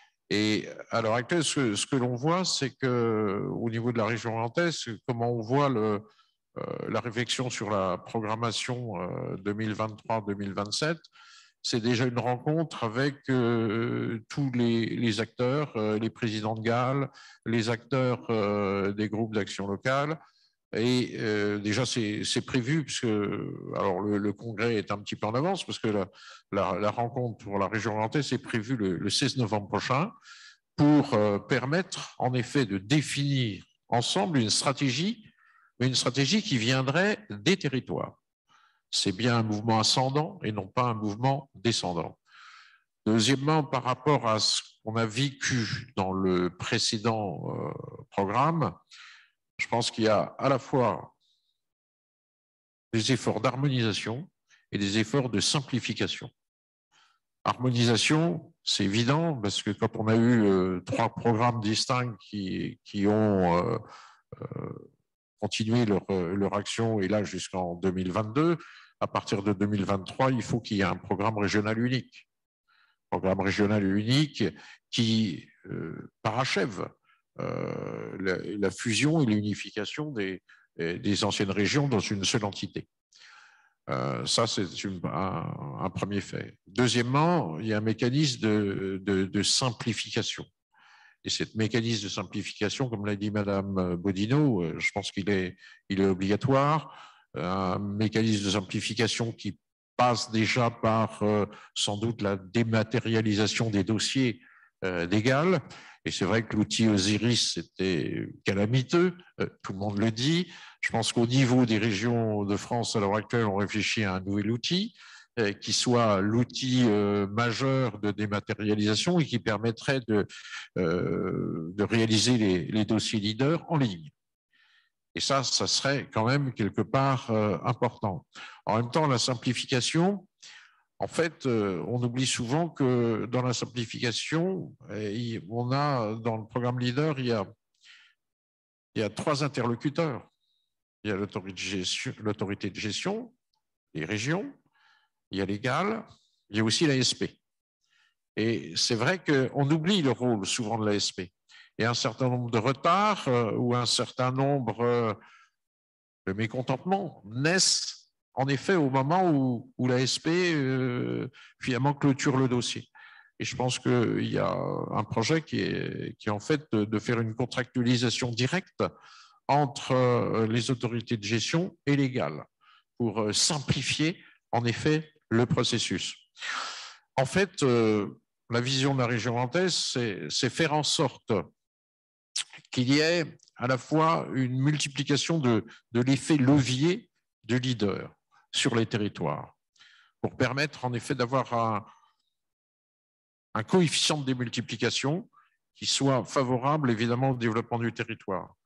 Et à l'heure actuelle, ce, ce que l'on voit, c'est qu'au niveau de la région Grand Est, comment on voit le, euh, la réflexion sur la programmation euh, deux mille vingt-trois deux mille vingt-sept, c'est déjà une rencontre avec euh, tous les, les acteurs, euh, les présidents de G A L, les acteurs euh, des groupes d'action locale. Et euh, déjà, c'est prévu, puisque alors le, le congrès est un petit peu en avance, parce que la, la, la rencontre pour la région Grand Est est prévue le, le seize novembre prochain, pour euh, permettre en effet de définir ensemble une stratégie, mais une stratégie qui viendrait des territoires. C'est bien un mouvement ascendant et non pas un mouvement descendant. Deuxièmement, par rapport à ce qu'on a vécu dans le précédent euh, programme, je pense qu'il y a à la fois des efforts d'harmonisation et des efforts de simplification. Harmonisation, c'est évident, parce que quand on a eu euh, trois programmes distincts qui, qui ont euh, euh, continué leur, leur action, et là jusqu'en deux mille vingt-deux, à partir de deux mille vingt-trois, il faut qu'il y ait un programme régional unique. Programme régional unique qui euh, parachève euh, la, la fusion et l'unification des, des anciennes régions dans une seule entité. Euh, ça, c'est un, un premier fait. Deuxièmement, il y a un mécanisme de, de, de simplification. Et ce mécanisme de simplification, comme l'a dit Madame Bodino, je pense qu'il est, il est obligatoire. Un mécanisme de simplification qui passe déjà par euh, sans doute la dématérialisation des dossiers euh, d'G A L. Et c'est vrai que l'outil Osiris, c'était calamiteux, euh, tout le monde le dit. Je pense qu'au niveau des régions de France, à l'heure actuelle, on réfléchit à un nouvel outil euh, qui soit l'outil euh, majeur de dématérialisation et qui permettrait de, euh, de réaliser les, les dossiers leaders en ligne. Et ça, ça serait quand même quelque part euh, important. En même temps, la simplification, en fait, euh, on oublie souvent que dans la simplification, on a, dans le programme Leader, il y a, il y a trois interlocuteurs. Il y a l'autorité de gestion, l'autorité de gestion, les régions, il y a les G A L, il y a aussi l'A S P. Et c'est vrai qu'on oublie le rôle souvent de l'A S P. Et un certain nombre de retards euh, ou un certain nombre euh, de mécontentements naissent en effet au moment où, où l'A S P euh, finalement clôture le dossier. Et je pense qu'il y a un projet qui est, qui est en fait de, de faire une contractualisation directe entre euh, les autorités de gestion et les G A L pour euh, simplifier en effet le processus. En fait, euh, la vision de la région Grand Est, c'est faire en sorte qu'il y ait à la fois une multiplication de, de l'effet levier de leader sur les territoires, pour permettre en effet d'avoir un, un coefficient de démultiplication qui soit favorable évidemment au développement du territoire.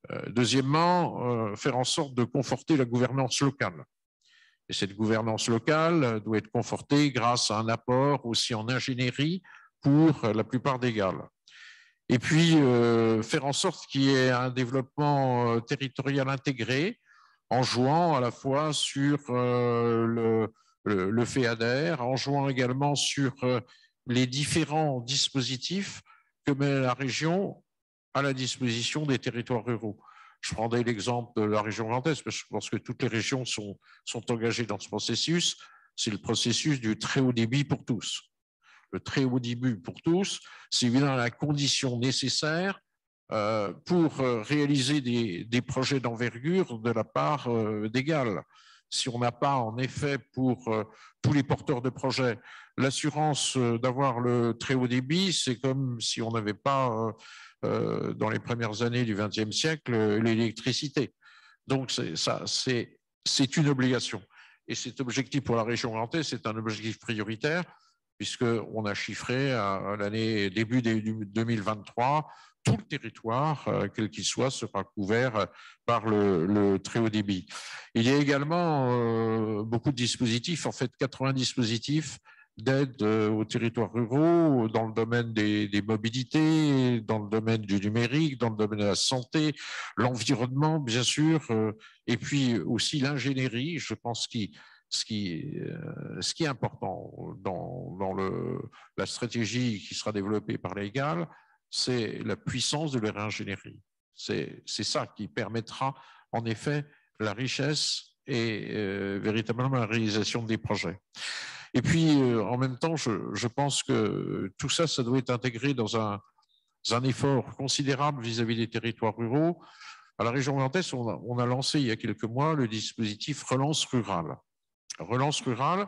Euh, deuxièmement, euh, faire en sorte de conforter la gouvernance locale. Et cette gouvernance locale doit être confortée grâce à un apport aussi en ingénierie pour la plupart des GAL. Et puis, euh, faire en sorte qu'il y ait un développement territorial intégré en jouant à la fois sur euh, le, le, le FEADER, en jouant également sur euh, les différents dispositifs que met la région à la disposition des territoires ruraux. Je prendrai l'exemple de la région Grand Est, parce que je pense que toutes les régions sont, sont engagées dans ce processus. C'est le processus du très haut débit pour tous. Le très haut débit pour tous, c'est évidemment la condition nécessaire euh, pour euh, réaliser des, des projets d'envergure de la part euh, des GAL. Si on n'a pas, en effet, pour euh, tous les porteurs de projets, l'assurance euh, d'avoir le très haut débit, c'est comme si on n'avait pas... Euh, Euh, dans les premières années du vingtième siècle, l'électricité. Donc, ça, c'est une obligation. Et cet objectif pour la région Grand Est, c'est un objectif prioritaire, puisqu'on a chiffré à l'année début deux mille vingt-trois, tout le territoire, euh, quel qu'il soit, sera couvert par le, le très haut débit. Il y a également euh, beaucoup de dispositifs, en fait quatre-vingts dispositifs d'aide aux territoires ruraux dans le domaine des, des mobilités, dans le domaine du numérique, dans le domaine de la santé, l'environnement, bien sûr, euh, et puis aussi l'ingénierie. Je pense que ce qui, euh, ce qui est important dans, dans le, la stratégie qui sera développée par les GAL, c'est la puissance de leur ingénierie. C'est ça qui permettra, en effet, la richesse et euh, véritablement la réalisation des projets. Et puis, euh, en même temps, je, je pense que tout ça, ça doit être intégré dans un, un effort considérable vis-à-vis des territoires ruraux. À la région Grand Est, on a, on a lancé il y a quelques mois le dispositif Relance Rurale. Relance Rurale,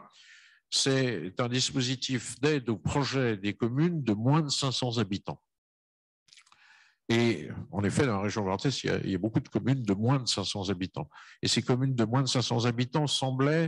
c'est un dispositif d'aide aux projets des communes de moins de cinq cents habitants. Et en effet, dans la région Grand Est, il y a, il y a beaucoup de communes de moins de cinq cents habitants. Et ces communes de moins de cinq cents habitants semblaient...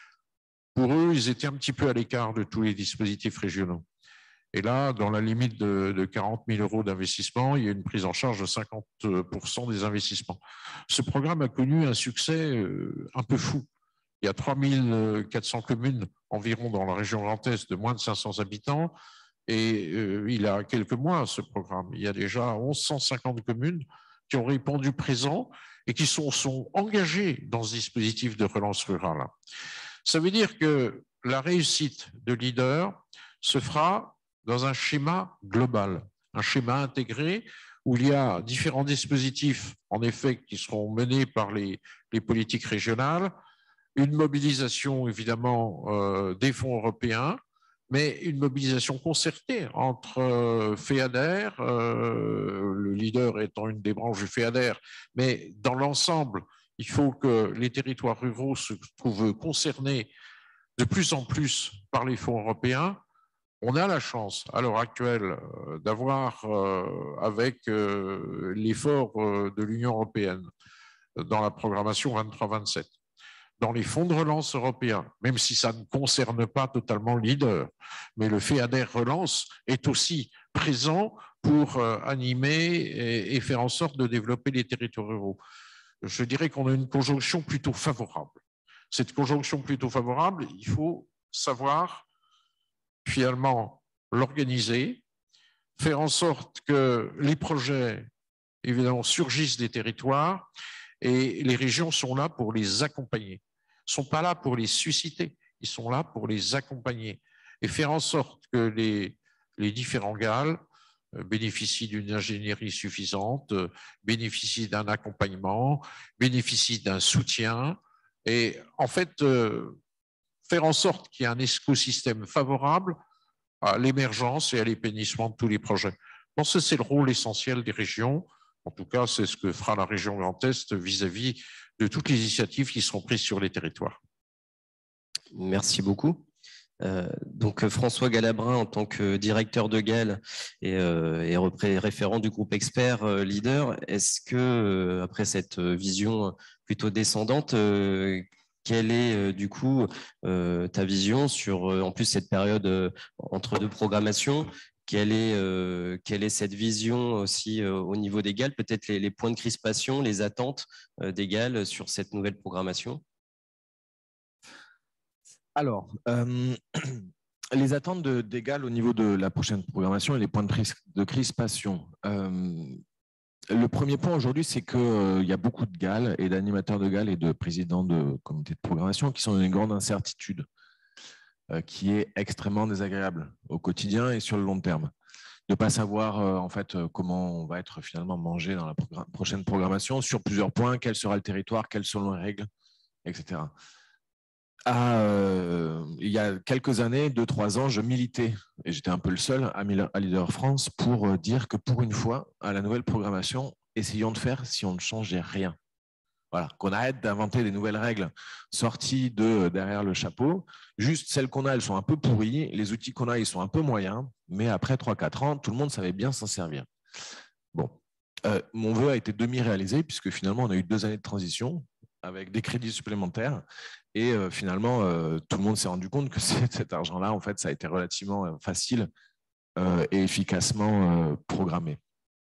Pour eux, ils étaient un petit peu à l'écart de tous les dispositifs régionaux. Et là, dans la limite de, de quarante mille euros d'investissement, il y a une prise en charge de cinquante pour cent des investissements. Ce programme a connu un succès un peu fou. Il y a trois mille quatre cents communes environ dans la région Grand Est de moins de cinq cents habitants. Et euh, il a quelques mois, ce programme. Il y a déjà mille cent cinquante communes qui ont répondu présent et qui sont, sont engagées dans ce dispositif de relance rurale. Ça veut dire que la réussite de Leader se fera dans un schéma global, un schéma intégré où il y a différents dispositifs, en effet, qui seront menés par les, les politiques régionales, une mobilisation, évidemment, euh, des fonds européens, mais une mobilisation concertée entre euh, FEADER, euh, le Leader étant une des branches du FEADER, mais dans l'ensemble, il faut que les territoires ruraux se trouvent concernés de plus en plus par les fonds européens. On a la chance, à l'heure actuelle, d'avoir, avec l'effort de l'Union européenne dans la programmation vingt-trois vingt-sept, dans les fonds de relance européens, même si ça ne concerne pas totalement le Leader, mais le FEADER Relance est aussi présent pour animer et faire en sorte de développer les territoires ruraux. Je dirais qu'on a une conjonction plutôt favorable. Cette conjonction plutôt favorable, il faut savoir finalement l'organiser, faire en sorte que les projets, évidemment, surgissent des territoires et les régions sont là pour les accompagner. Ils ne sont pas là pour les susciter, ils sont là pour les accompagner et faire en sorte que les, les différents GAL bénéficient d'une ingénierie suffisante, bénéficient d'un accompagnement, bénéficient d'un soutien et en fait euh, faire en sorte qu'il y ait un écosystème favorable à l'émergence et à l'épanouissement de tous les projets. Je pense que c'est le rôle essentiel des régions. En tout cas, c'est ce que fera la région Grand Est vis-à-vis de toutes les initiatives qui seront prises sur les territoires. Merci beaucoup. Euh, donc François Galabrin, en tant que directeur de GAL et, euh, et référent du groupe expert euh, Leader, est-ce que, euh, après cette vision plutôt descendante, euh, quelle est euh, du coup euh, ta vision sur, euh, en plus, cette période euh, entre deux programmations? quelle est, euh, quelle est cette vision aussi euh, au niveau des G A L, peut-être les, les points de crispation, les attentes euh, des G A L sur cette nouvelle programmation? Alors, euh, les attentes de, des G A L au niveau de la prochaine programmation et les points de, de crispation. Euh, le premier point aujourd'hui, c'est qu'il euh, y a beaucoup de G A L et d'animateurs de G A L et de présidents de comités de programmation qui sont dans une grande incertitude, euh, qui est extrêmement désagréable au quotidien et sur le long terme. De ne pas savoir euh, en fait euh, comment on va être finalement mangé dans la progr- prochaine programmation sur plusieurs points, quel sera le territoire, quelles sont les règles, et cetera. À, euh, il y a quelques années, deux, trois ans, je militais, et j'étais un peu le seul à, à Leader France, pour euh, dire que pour une fois, à la nouvelle programmation, essayons de faire si on ne changeait rien. Voilà, qu'on arrête d'inventer des nouvelles règles sorties de derrière le chapeau. Juste celles qu'on a, elles sont un peu pourries. Les outils qu'on a, ils sont un peu moyens. Mais après trois quatre ans, tout le monde savait bien s'en servir. Bon, euh, mon vœu a été demi-réalisé puisque finalement, on a eu deux années de transition avec des crédits supplémentaires. Et euh, finalement, euh, tout le monde s'est rendu compte que cet argent-là, en fait, ça a été relativement facile euh, et efficacement euh, programmé.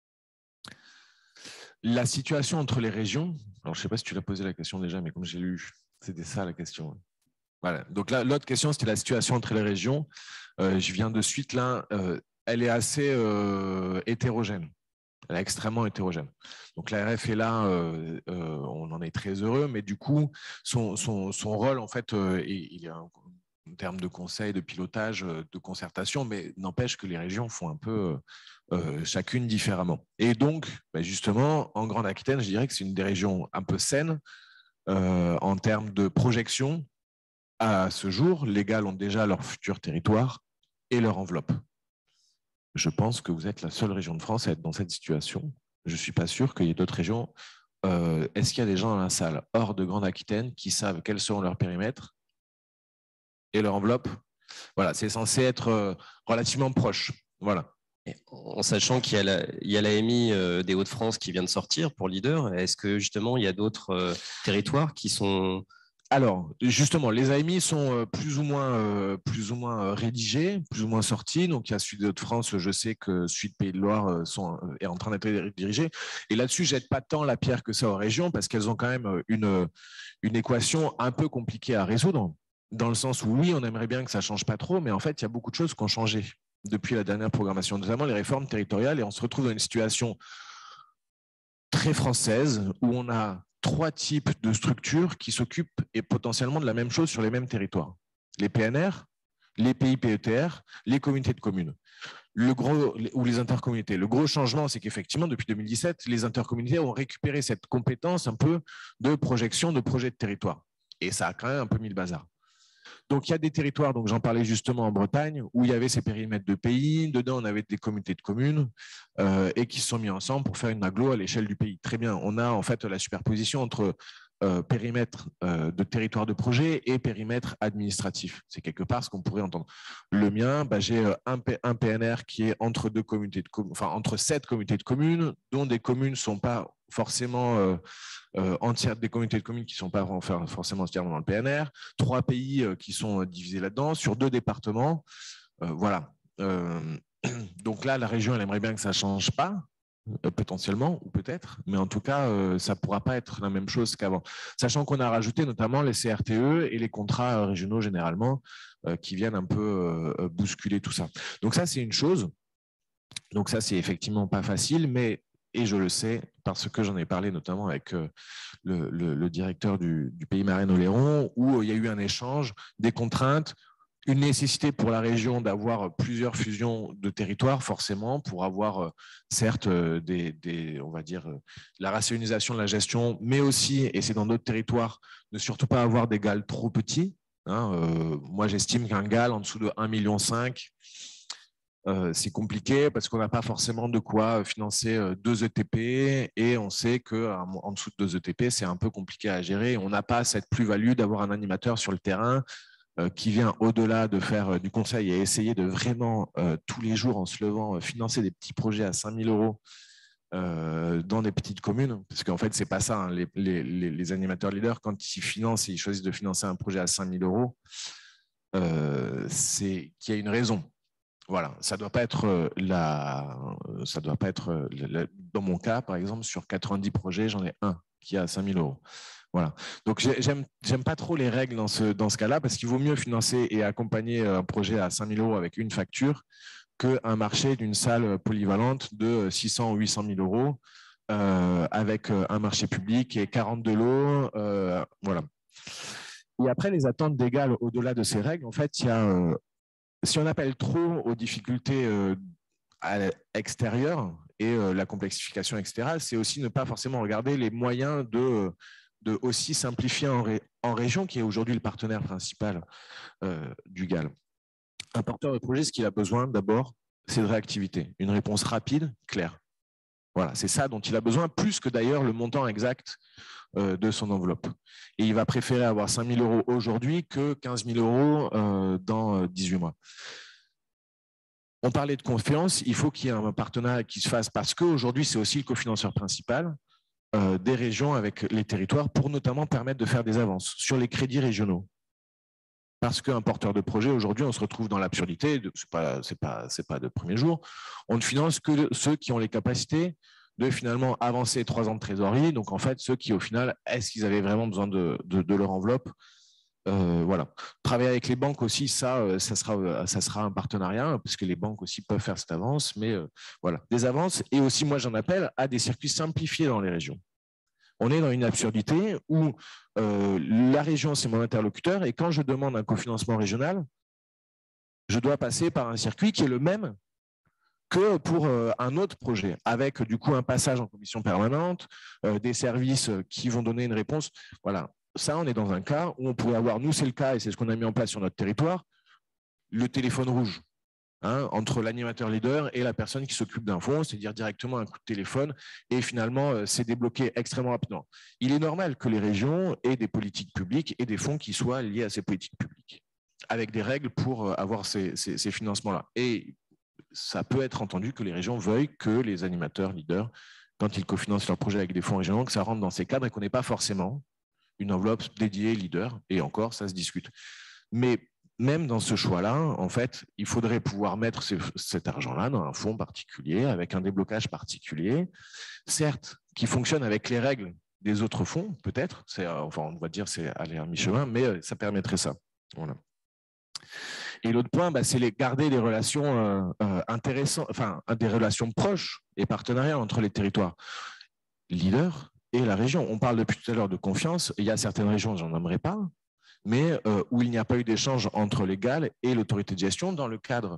La situation entre les régions, alors je ne sais pas si tu l'as posé la question déjà, mais comme j'ai lu, c'était ça la question. Voilà. Donc là, l'autre question, c'était la situation entre les régions. Euh, je viens de suite là, euh, elle est assez euh, hétérogène. Elle est extrêmement hétérogène. Donc la R F est là, euh, euh, on en est très heureux, mais du coup, son, son, son rôle, en fait, euh, il est en termes de conseil, de pilotage, de concertation, mais n'empêche que les régions font un peu euh, chacune différemment. Et donc, bah justement, en Grande-Aquitaine, je dirais que c'est une des régions un peu saines euh, en termes de projection. À ce jour, les G A L ont déjà leur futur territoire et leur enveloppe. Je pense que vous êtes la seule région de France à être dans cette situation. Je ne suis pas sûr qu'il y ait d'autres régions. Euh, Est-ce qu'il y a des gens dans la salle hors de Grande-Aquitaine qui savent quels seront leurs périmètres et leur enveloppe? Voilà, c'est censé être euh, relativement proche. Voilà. Et en sachant qu'il y a la, il y a l'A M I euh, des Hauts-de-France qui vient de sortir pour Leader, est-ce que justement il y a d'autres euh, territoires qui sont... Alors, justement, les A M I sont plus ou moins, euh, plus ou moins rédigés, plus ou moins sortis. Donc, il y a Sud de France, je sais que Sud Pays de Loire sont, est en train d'être dirigé. Et là-dessus, je jette pas tant la pierre que ça aux régions parce qu'elles ont quand même une, une équation un peu compliquée à résoudre, dans le sens où, oui, on aimerait bien que ça ne change pas trop, mais en fait, il y a beaucoup de choses qui ont changé depuis la dernière programmation, notamment les réformes territoriales. Et on se retrouve dans une situation très française où on a trois types de structures qui s'occupent et potentiellement de la même chose sur les mêmes territoires. Les P N R, les P I P E T R, les communautés de communes. Le gros, ou les intercommunautés. Le gros changement, c'est qu'effectivement, depuis deux mille dix-sept, les intercommunautés ont récupéré cette compétence un peu de projection de projets de territoire. Et ça a quand même un peu mis le bazar. Donc, il y a des territoires, donc j'en parlais justement en Bretagne, où il y avait ces périmètres de pays. Dedans, on avait des communautés de communes euh, et qui se sont mis ensemble pour faire une agglo à l'échelle du pays. Très bien. On a en fait la superposition entre euh, périmètre euh, de territoire de projet et périmètre administratif. C'est quelque part ce qu'on pourrait entendre. Le mien, bah, j'ai un, un P N R qui est entre deux communautés de communes, enfin entre sept communautés de communes, dont des communes ne sont pas forcément euh, euh, entières, des communautés de communes qui ne sont pas forcément entièrement dans le P N R, trois pays euh, qui sont divisés là-dedans, sur deux départements. Euh, voilà. Euh, donc là, la région, elle aimerait bien que ça ne change pas, euh, potentiellement, ou peut-être, mais en tout cas, euh, ça ne pourra pas être la même chose qu'avant. Sachant qu'on a rajouté notamment les C R T E et les contrats régionaux généralement, euh, qui viennent un peu euh, bousculer tout ça. Donc ça, c'est une chose. Donc ça, c'est effectivement pas facile, mais et je le sais parce que j'en ai parlé notamment avec euh, le, le, le directeur du, du Pays Marais-Oléron, où euh, il y a eu un échange, des contraintes, une nécessité pour la région d'avoir plusieurs fusions de territoires, forcément, pour avoir euh, certes euh, des, des, on va dire, euh, la rationalisation de la gestion, mais aussi, et c'est dans d'autres territoires, ne surtout pas avoir des G A L trop petits. Hein, euh, moi, j'estime qu'un G A L en dessous de un virgule cinq million, Euh, c'est compliqué parce qu'on n'a pas forcément de quoi financer euh, deux E T P et on sait qu'en dessous de deux E T P, c'est un peu compliqué à gérer. On n'a pas cette plus-value d'avoir un animateur sur le terrain euh, qui vient au-delà de faire euh, du conseil et essayer de vraiment, euh, tous les jours en se levant, euh, financer des petits projets à cinq mille euros euh, dans des petites communes. Parce qu'en fait, ce n'est pas ça. Hein. Les, les, les animateurs leaders, quand ils financent et ils choisissent de financer un projet à cinq mille euros, euh, c'est qu'il y a une raison. Voilà, ça doit pas être la, ça doit pas être la, dans mon cas, par exemple, sur quatre-vingt-dix projets, j'en ai un qui a cinq mille euros. Voilà. Donc j'aime, j'aime pas trop les règles dans ce, dans ce cas-là, parce qu'il vaut mieux financer et accompagner un projet à cinq mille euros avec une facture qu'un marché d'une salle polyvalente de six cents ou huit cent mille euros euh, avec un marché public et quarante-deux lots. Euh, voilà. Et après, les attentes d'égal au-delà de ces règles, en fait, il y a euh, si on appelle trop aux difficultés euh, extérieures et euh, la complexification, et cetera, c'est aussi ne pas forcément regarder les moyens de, de aussi simplifier en, ré, en région, qui est aujourd'hui le partenaire principal euh, du G A L. Un porteur de projet, ce qu'il a besoin d'abord, c'est de réactivité, une réponse rapide, claire. Voilà, c'est ça dont il a besoin, plus que d'ailleurs le montant exact euh, de son enveloppe. Et il va préférer avoir cinq mille euros aujourd'hui que quinze mille euros euh, dans dix-huit mois. On parlait de confiance, il faut qu'il y ait un partenariat qui se fasse parce qu'aujourd'hui, c'est aussi le cofinanceur principal euh, des régions avec les territoires pour notamment permettre de faire des avances sur les crédits régionaux. Parce qu'un porteur de projet, aujourd'hui, on se retrouve dans l'absurdité, ce n'est pas, c'est pas, c'est pas de premier jour, on ne finance que ceux qui ont les capacités de finalement avancer trois ans de trésorerie. Donc, en fait, ceux qui, au final, est-ce qu'ils avaient vraiment besoin de, de, de leur enveloppe? Euh, voilà. Travailler avec les banques aussi, ça, ça sera, ça sera un partenariat, parce que les banques aussi peuvent faire cette avance, mais euh, voilà, des avances. Et aussi, moi, j'en appelle à des circuits simplifiés dans les régions. On est dans une absurdité où euh, la région, c'est mon interlocuteur, et quand je demande un cofinancement régional, je dois passer par un circuit qui est le même que pour euh, un autre projet, avec du coup un passage en commission permanente, euh, des services qui vont donner une réponse. Voilà. Ça, on est dans un cas où on pourrait avoir, nous c'est le cas, et c'est ce qu'on a mis en place sur notre territoire, le téléphone rouge, hein, entre l'animateur leader et la personne qui s'occupe d'un fonds, c'est-à-dire directement un coup de téléphone, et finalement, euh, c'est débloqué extrêmement rapidement. Il est normal que les régions aient des politiques publiques et des fonds qui soient liés à ces politiques publiques, avec des règles pour euh, avoir ces, ces, ces financements-là. Et ça peut être entendu que les régions veuillent que les animateurs leaders, quand ils cofinancent leurs projets avec des fonds régionaux, que ça rentre dans ces cadres et qu'on n'ait pas forcément une enveloppe dédiée leader, et encore, ça se discute. Mais même dans ce choix-là, en fait, il faudrait pouvoir mettre ce, cet argent-là dans un fonds particulier, avec un déblocage particulier, certes, qui fonctionne avec les règles des autres fonds, peut-être, enfin, on va dire c'est aller à mi-chemin, mais ça permettrait ça. Voilà. Et l'autre point, bah, c'est les, garder des relations euh, euh, intéressantes, enfin, des relations proches et partenariats entre les territoires. Leader et la région. On parle depuis tout à l'heure de confiance. Il y a certaines régions, j'en aimerais pas, mais euh, où il n'y a pas eu d'échange entre les G A L et l'autorité de gestion dans le cadre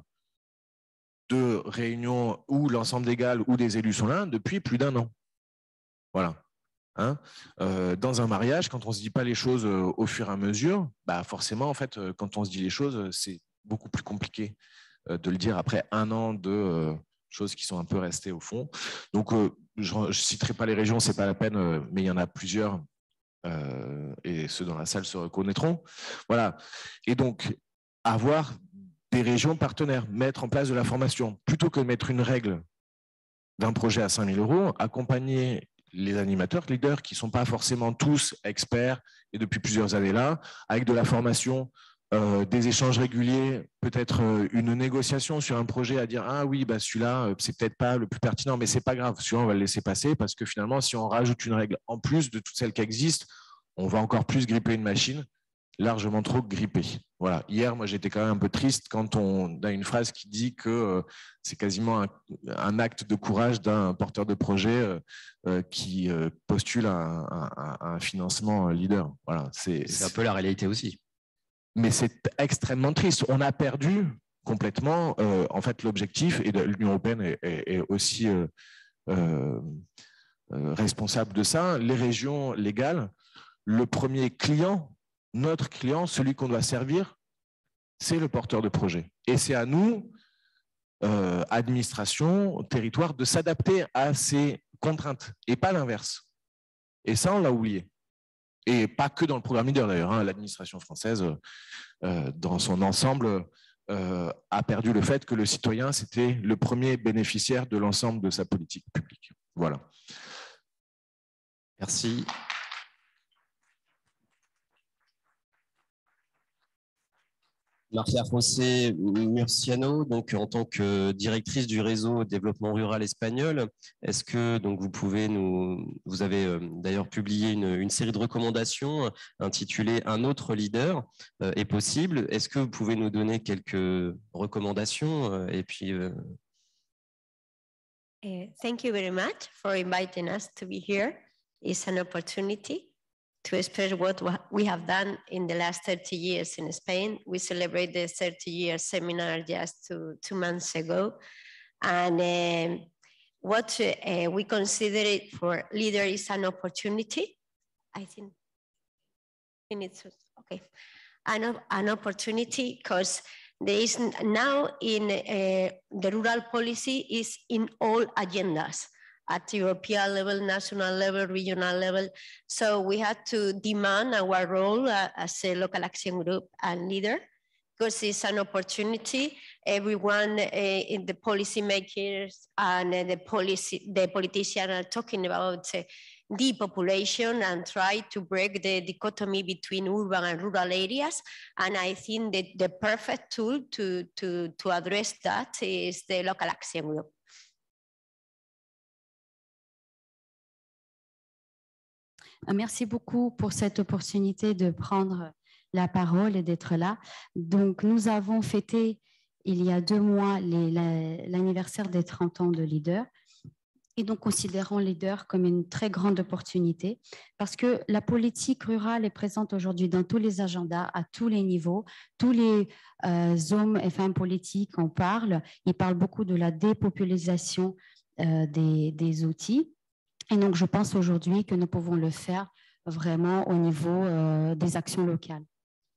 de réunions où l'ensemble des G A L ou des élus sont là depuis plus d'un an. Voilà. Hein, euh, dans un mariage, quand on ne se dit pas les choses euh, au fur et à mesure, bah forcément, en fait, euh, quand on se dit les choses, c'est beaucoup plus compliqué euh, de le dire après un an de euh, choses qui sont un peu restées au fond. Donc, euh, je ne citerai pas les régions, ce n'est pas la peine, euh, mais il y en a plusieurs euh, et ceux dans la salle se reconnaîtront. Voilà. Et donc, avoir des régions partenaires, mettre en place de la formation, plutôt que de mettre une règle d'un projet à cinq mille euros, accompagner les animateurs, leaders, qui ne sont pas forcément tous experts et depuis plusieurs années là, avec de la formation, euh, des échanges réguliers, peut-être euh, une négociation sur un projet à dire « Ah oui, bah celui-là, euh, c'est peut-être pas le plus pertinent, mais c'est pas grave, celui-là, on va le laisser passer parce que finalement, si on rajoute une règle en plus de toutes celles qui existent, on va encore plus gripper une machine, largement trop grippée. » Voilà. Hier, moi, j'étais quand même un peu triste quand on a une phrase qui dit que euh, c'est quasiment un, un acte de courage d'un porteur de projet euh, euh, qui euh, postule un, un, un financement leader. Voilà. C'est, c'est un peu la réalité aussi. Mais c'est extrêmement triste. On a perdu complètement, euh, en fait, l'objectif, et l'Union européenne est, est, est aussi euh, euh, responsable de ça. Les régions légales, le premier client, notre client, celui qu'on doit servir, c'est le porteur de projet. Et c'est à nous, euh, administration, territoire, de s'adapter à ces contraintes et pas l'inverse. Et ça, on l'a oublié. Et pas que dans le programme leader d'ailleurs. Hein. L'administration française, euh, dans son ensemble, euh, a perdu le fait que le citoyen, c'était le premier bénéficiaire de l'ensemble de sa politique publique. Voilà. Maria José Murciano, donc en tant que directrice du réseau développement rural espagnol, est-ce que donc vous pouvez nous, vous avez euh, d'ailleurs publié une, une série de recommandations intitulée Un autre leader euh, est possible. Est-ce que vous pouvez nous donner quelques recommandations euh, et puis euh... uh, Thank you very much for inviting us to be here. It's an opportunity to express what we have done in the last thirty years in Spain. We celebrated the thirty year seminar just two, two months ago. And um, what uh, we consider it for leader is an opportunity. I think, I think it's, okay. An, an opportunity because there is now in uh, the rural policy is in all agendas, at European level, national level, regional level. So we had to demand our role uh, as a local action group and leader, because it's an opportunity. Everyone uh, in the policymakers and uh, the policy, the politicians are talking about uh, depopulation and try to break the dichotomy between urban and rural areas. And I think that the perfect tool to, to, to address that is the local action group. Merci beaucoup pour cette opportunité de prendre la parole et d'être là. Donc, nous avons fêté il y a deux mois l'anniversaire des trente ans de Leader. Et donc, considérons Leader comme une très grande opportunité parce que la politique rurale est présente aujourd'hui dans tous les agendas, à tous les niveaux. Tous les euh, hommes et femmes politiques en parlent. Ils parlent beaucoup de la dépopularisation euh, des, des outils. Et donc, je pense aujourd'hui que nous pouvons le faire vraiment au niveau euh, des actions locales.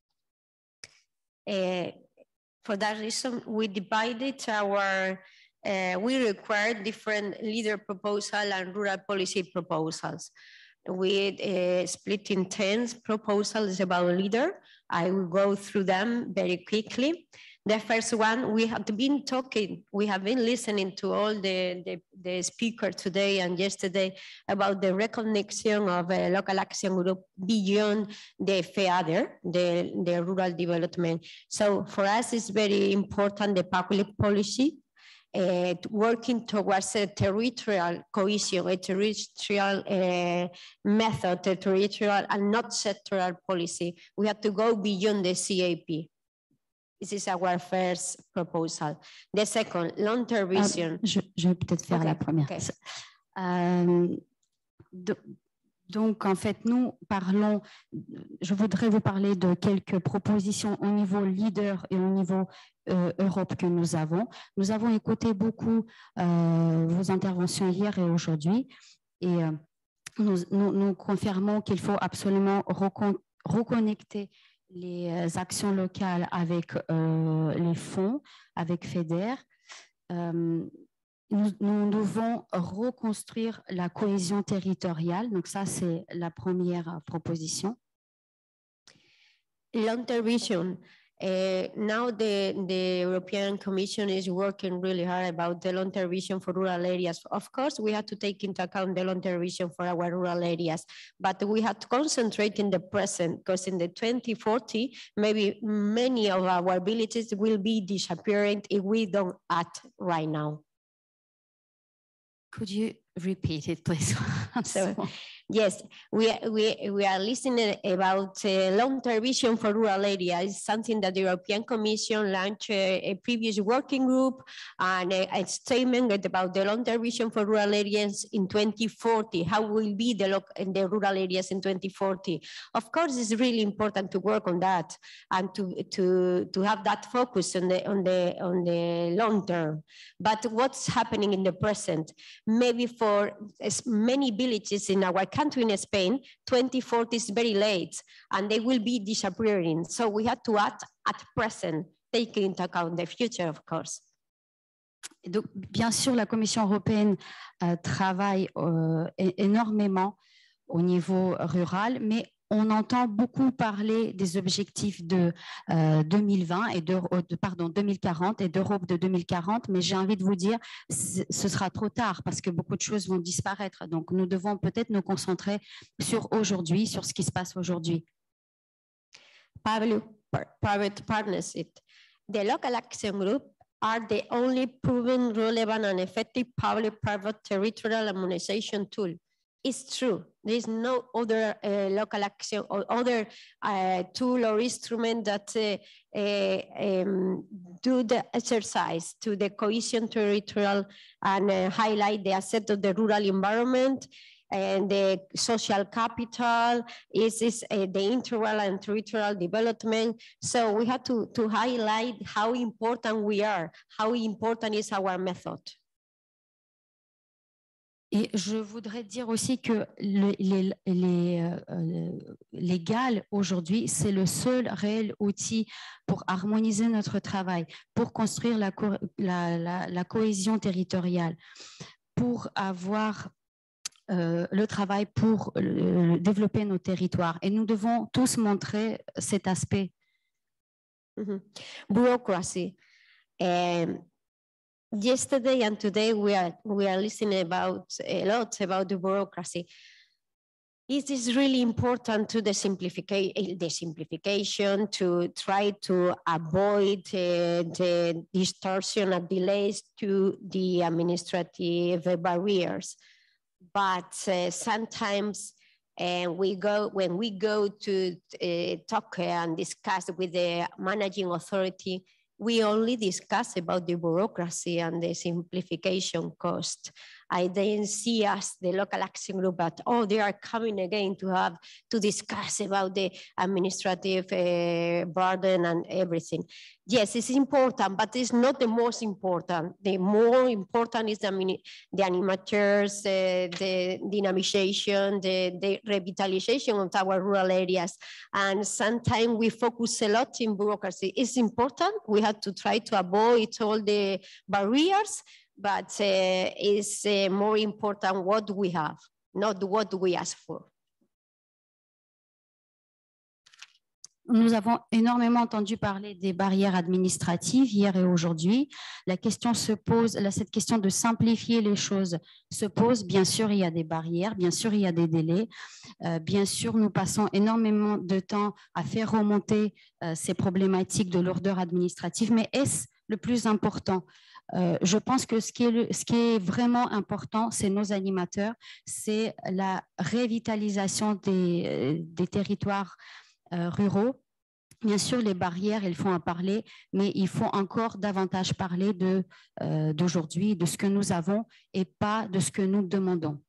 Uh, for that reason, we divided our, uh, we required different leader proposal and rural policy proposals. We uh, split in ten proposals about leader. I will go through them very quickly. The first one, we have been talking, we have been listening to all the, the, the speakers today and yesterday about the recognition of a local action group beyond the FEADER, the, the rural development. So for us, it's very important, the public policy, uh, working towards a territorial cohesion, a territorial uh, method, a territorial and not sectoral policy. We have to go beyond the C A P. This is our first proposal. The second, long-term vision. Euh, je, je vais peut-être faire okay. la première. Okay. Euh, de, donc, en fait, nous parlons, je voudrais vous parler de quelques propositions au niveau leader et au niveau euh, Europe que nous avons. Nous avons écouté beaucoup euh, vos interventions hier et aujourd'hui et euh, nous, nous, nous confirmons qu'il faut absolument recon reconnecter les actions locales avec euh, les fonds, avec FEDER. Euh, nous, nous devons reconstruire la cohésion territoriale. Donc ça, c'est la première proposition. Long-term vision. Uh, now the, the European Commission is working really hard about the long-term vision for rural areas. Of course, we have to take into account the long-term vision for our rural areas, but we have to concentrate in the present because in the twenty forty, maybe many of our villages will be disappearing if we don't act right now. Could you repeat it, please? So, yes, we, we, we are listening about uh, long-term vision for rural areas. It's something that the European Commission launched a, a previous working group and a, a statement about the long-term vision for rural areas in twenty forty. How will be the, the rural areas in twenty forty? Of course, it's really important to work on that and to, to, to have that focus on the, on, the, on the long term. But what's happening in the present? Maybe for as many villages in our country in Spain, twenty forty is very late and they will be disappearing. So we have to act at present, taking into account the future, of course. Donc, bien sûr, la Commission européenne euh, travaille euh, énormément au niveau rural, mais on entend beaucoup parler des objectifs de euh, deux mille vingt et de, de pardon deux mille quarante et d'Europe de deux mille quarante, mais j'ai envie de vous dire ce sera trop tard parce que beaucoup de choses vont disparaître. Donc nous devons peut-être nous concentrer sur aujourd'hui, sur ce qui se passe aujourd'hui. Pablo, private partnership. The local action group are the only proven relevant and effective public-private territorial harmonization tool. It's true. There is no other uh, local action or other uh, tool or instrument that uh, uh, um, do the exercise to the cohesion territorial and uh, highlight the asset of the rural environment and the social capital, is, is uh, the integral and territorial development. So we have to, to highlight how important we are, how important is our method. Et je voudrais dire aussi que le, les, les, euh, les G A L aujourd'hui, c'est le seul réel outil pour harmoniser notre travail, pour construire la, co la, la, la cohésion territoriale, pour avoir euh, le travail pour euh, développer nos territoires. Et nous devons tous montrer cet aspect. Mm-hmm. Bureaucracy. Um, Yesterday and today we are we are listening about a lot about the bureaucracy. It is really important to the simplification, the simplification to try to avoid uh, the distortion and delays to the administrative barriers. But uh, sometimes uh, we go when we go to uh, talk and discuss with the managing authority, we only discuss about the bureaucracy and the simplification cost. I didn't see us, the local action group, but oh, they are coming again to have to discuss about the administrative uh, burden and everything. Yes, it's important, but it's not the most important. The more important is the, the animators, uh, the dynamization, the, the revitalization of our rural areas. And sometimes we focus a lot in bureaucracy. It's important. We have to try to avoid all the barriers, but uh, it's uh, more important what we have, not what we ask for. Nous avons énormément entendu parler des barrières administratives hier et aujourd'hui. La question se pose, cette question de simplifier les choses se pose. Bien sûr, il y a des barrières, bien sûr, il y a des délais. Euh, bien sûr, nous passons énormément de temps à faire remonter euh, ces problématiques de lourdeur administrative. Mais est-ce le plus important ? Euh, je pense que ce qui est, le, ce qui est vraiment important, c'est nos animateurs, c'est la revitalisation des, des territoires Euh, ruraux. Bien sûr, les barrières, elles font à parler, mais il faut encore davantage parler de, euh, d'aujourd'hui, de ce que nous avons et pas de ce que nous demandons.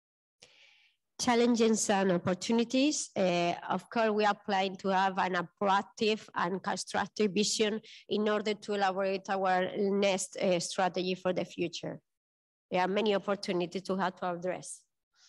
Challenges and opportunities. Uh, of course, we are planning to have an proactive and constructive vision in order to elaborate our next uh, strategy for the future. There are many opportunities to have to address.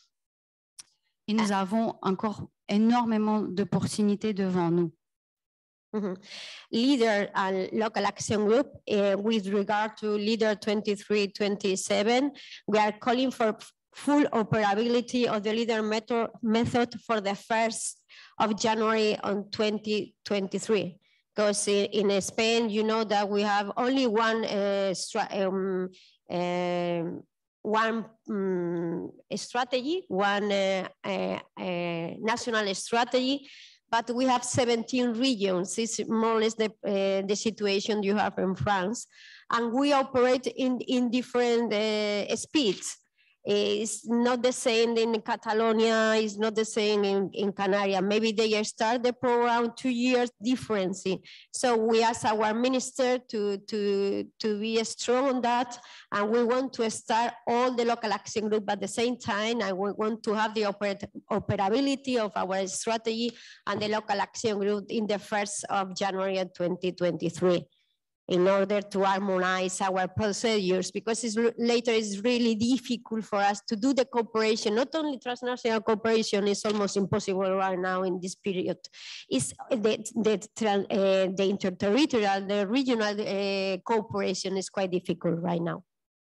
Et nous avons encore énormément d'opportunités devant nous. Mm-hmm. Leader and local action group, uh, with regard to Leader twenty-three twenty-seven, we are calling for full operability of the Leader method, method for the first of January on twenty twenty-three. Because in, in Spain, you know that we have only one uh, um, uh, one um, strategy, one uh, uh, uh, national strategy, but we have seventeen regions. It's more or less the, uh, the situation you have in France. And we operate in, in different uh, speeds. It's not the same in Catalonia, it's not the same in, in Canarias. Maybe they start the program two years difference. So we ask our minister to, to, to be strong on that. And we want to start all the local action group at the same time. And we want to have the oper operability of our strategy and the local action group in the first of January twenty twenty-three. In order to harmonize our procedures, because it's, later it's really difficult for us to do the cooperation. Not only transnational cooperation is almost impossible right now in this period. It's the, the, uh, the interterritorial, the regional uh, cooperation is quite difficult right now.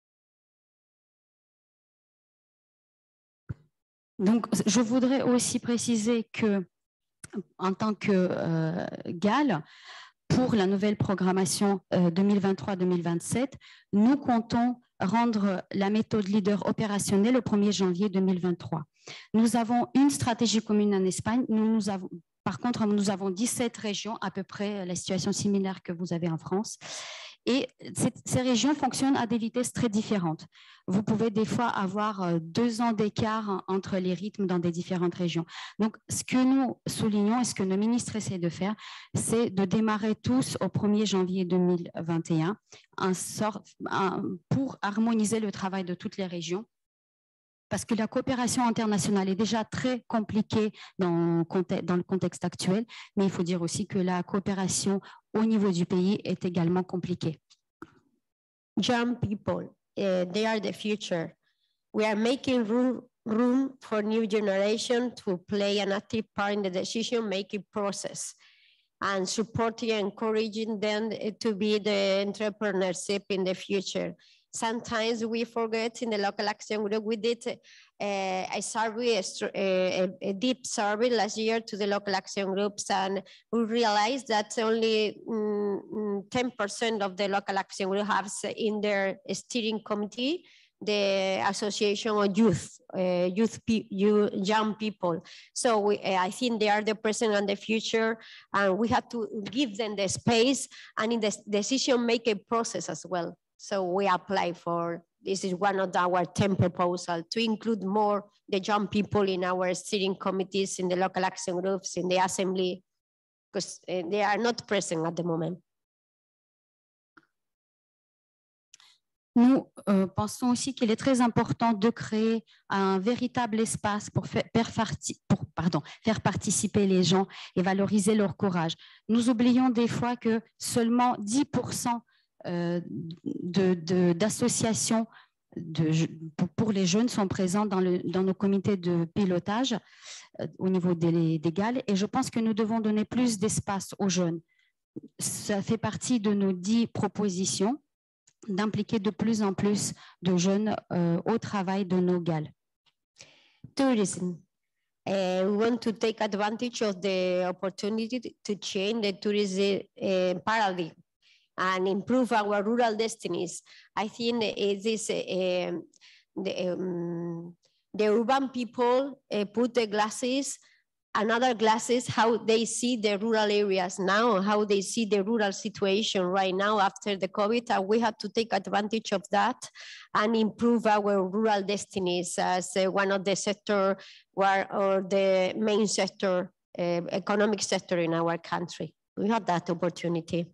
Donc, je voudrais aussi préciser que, en tant que euh, G A L, pour la nouvelle programmation euh, deux mille vingt-trois deux mille vingt-sept, nous comptons rendre la méthode leader opérationnelle au premier janvier deux mille vingt-trois. Nous avons une stratégie commune en Espagne. Nous, nous avons, Par contre, nous avons dix-sept régions, à peu près la situation similaire que vous avez en France. Et ces régions fonctionnent à des vitesses très différentes. Vous pouvez des fois avoir deux ans d'écart entre les rythmes dans des différentes régions. Donc, ce que nous soulignons et ce que nos ministres essaient de faire, c'est de démarrer tous au premier janvier deux mille vingt et un un sort, un, pour harmoniser le travail de toutes les régions. Parce que la coopération internationale est déjà très compliquée dans, dans le contexte actuel, mais il faut dire aussi que la coopération au niveau du pays est également compliquée. Young people, uh, they are the future. We are making room, room for new generation to play an active part in the decision-making process and supporting and encouraging them to be the entrepreneurship in the future. Sometimes we forget in the local action group, we did uh, a survey, a, a deep survey last year to the local action groups, and we realized that only ten percent of the local action group have in their steering committee the association of youth, uh, youth, youth, young people. So we, uh, I think they are the present and the future, and we have to give them the space and in the decision-making process as well. So we apply for, this is one of our ten proposals, to include more the young people in our steering committees, in the local action groups, in the assembly, because uh, they are not present at the moment. Nous euh, pensons aussi qu'il est très important de créer un véritable espace pour, faire, pour pardon, faire participer les gens et valoriser leur courage. Nous oublions des fois que seulement dix pour cent euh, d'associations de, de, pour, pour les jeunes sont présents dans, le, dans nos comités de pilotage euh, au niveau des, des G A L, et je pense que nous devons donner plus d'espace aux jeunes. Ça fait partie de nos dix propositions, d'impliquer de plus en plus de jeunes euh, au travail de nos G A L. Tourism. Uh, we want to take advantage of the opportunity to change the tourism uh, paradigm and improve our rural destinies. I think it is uh, the, um, the urban people uh, put the glasses, another glasses, how they see the rural areas now, how they see the rural situation right now after the COVID, and we have to take advantage of that and improve our rural destinies as uh, one of the sector where, or the main sector, uh, economic sector in our country. We have that opportunity.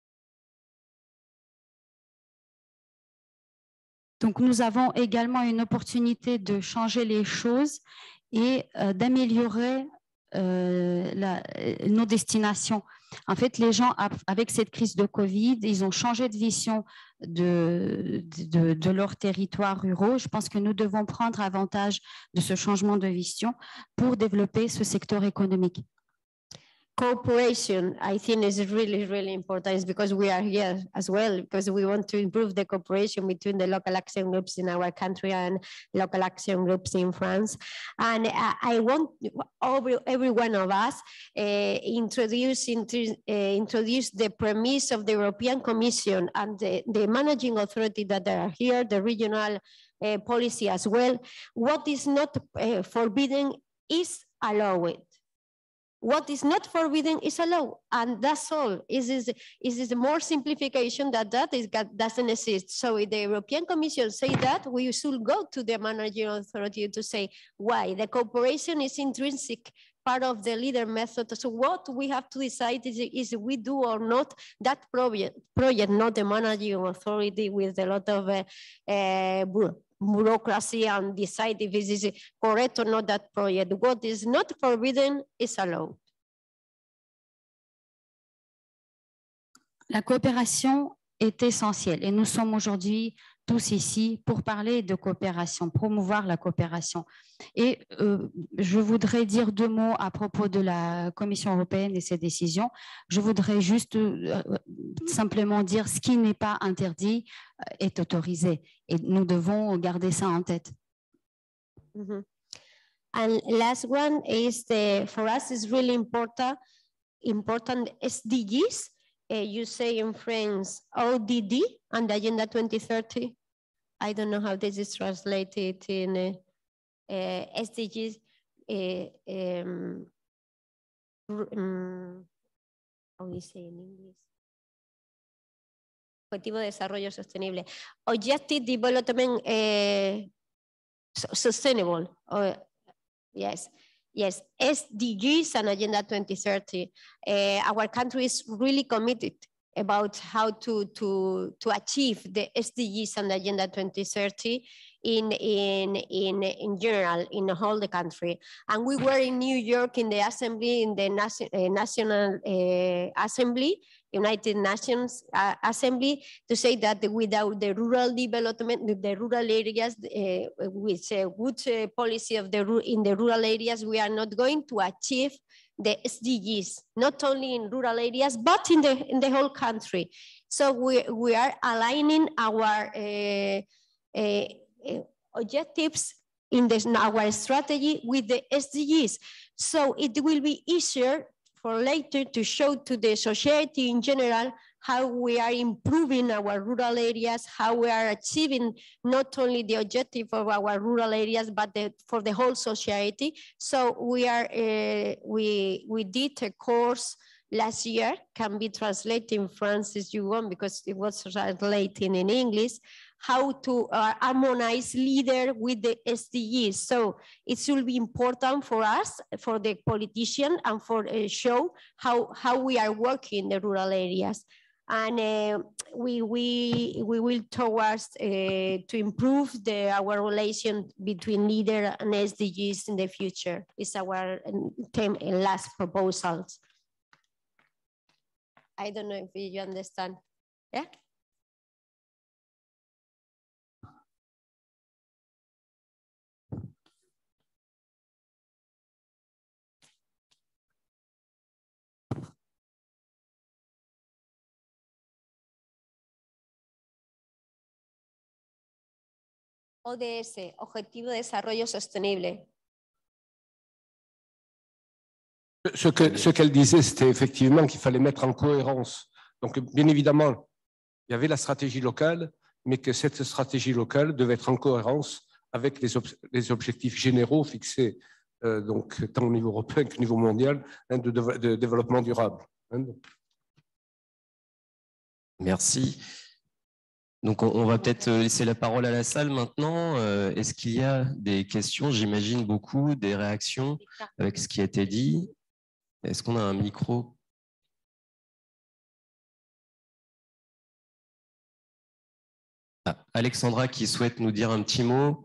Donc, nous avons également une opportunité de changer les choses et euh, d'améliorer euh, la, nos destinations. En fait, les gens, avec cette crise de Covid, ils ont changé de vision de, de, de leurs territoires ruraux. Je pense que nous devons prendre avantage de ce changement de vision pour développer ce secteur économique. Cooperation, I think, is really, really important. It's because we are here as well, because we want to improve the cooperation between the local action groups in our country and local action groups in France. And I, I want every, every one of us uh, introduce, uh, introduce the premise of the European Commission and the, the managing authority that are here, the regional uh, policy as well. What is not uh, forbidden is allowed. What is not forbidden is allowed, and that's all. Is is is more simplification that that is that doesn't exist. So if the European Commission say that, we should go to the managing authority to say why the cooperation is intrinsic part of the leader method. So what we have to decide is, is we do or not that project, project, not the managing authority with a lot of uh, uh, bureaucracy and decide if it is correct or not that project. What is not forbidden is allowed. La coopération est essentielle et nous sommes aujourd'hui tous ici pour parler de coopération, promouvoir la coopération. Et euh, je voudrais dire deux mots à propos de la Commission européenne et ses décisions. Je voudrais juste euh, simplement dire ce qui n'est pas interdit euh, est autorisé et nous devons garder ça en tête. Mm-hmm. And last one is the, for us is really important, important S D Gs. Uh, you say in French O D D and the Agenda twenty thirty. I don't know how this is translated in uh, uh, S D Gs. Uh, um, um, how do you say in English? Objetivo de Desarrollo Sostenible. Objective Development uh, Sustainable. Uh, yes, yes. S D Gs and Agenda twenty thirty. Uh, our country is really committed about how to, to, to achieve the S D Gs and Agenda twenty thirty in, in, in, in general, in the whole the country. And we were in New York in the assembly, in the nation, uh, National uh, Assembly, United Nations uh, Assembly, to say that without the rural development, the rural areas, uh, with a good uh, policy of the in the rural areas, we are not going to achieve the S D Gs, not only in rural areas, but in the in the whole country. So we, we are aligning our uh, uh, objectives in this, our strategy with the S D Gs. So it will be easier for later to show to the society in general how we are improving our rural areas, how we are achieving not only the objective of our rural areas, but the, for the whole society. So we are, uh, we, we did a course last year, can be translated in French if you want, because it was translated in English, how to uh, harmonize leader with the S D Gs. So it will be important for us, for the politician, and for uh, show how, how we are working in the rural areas. And uh, we, we, we will towards uh, to improve the, our relation between leader and S D Gs in the future. It's our um, last proposals. I don't know if you understand. Yeah? O D S, Objetivo de Desarrollo Sostenible. Ce que, ce qu'elle disait, c'était effectivement qu'il fallait mettre en cohérence. Donc, bien évidemment, il y avait la stratégie locale, mais que cette stratégie locale devait être en cohérence avec les, ob les objectifs généraux fixés, euh, donc, tant au niveau européen qu'au niveau mondial, hein, de, de, de développement durable. Hein. Merci. Donc, on, on va peut-être laisser la parole à la salle maintenant. Euh, Est-ce qu'il y a des questions? J'imagine beaucoup, des réactions avec ce qui a été dit. Est-ce qu'on a un micro? Ah, Alexandra qui souhaite nous dire un petit mot.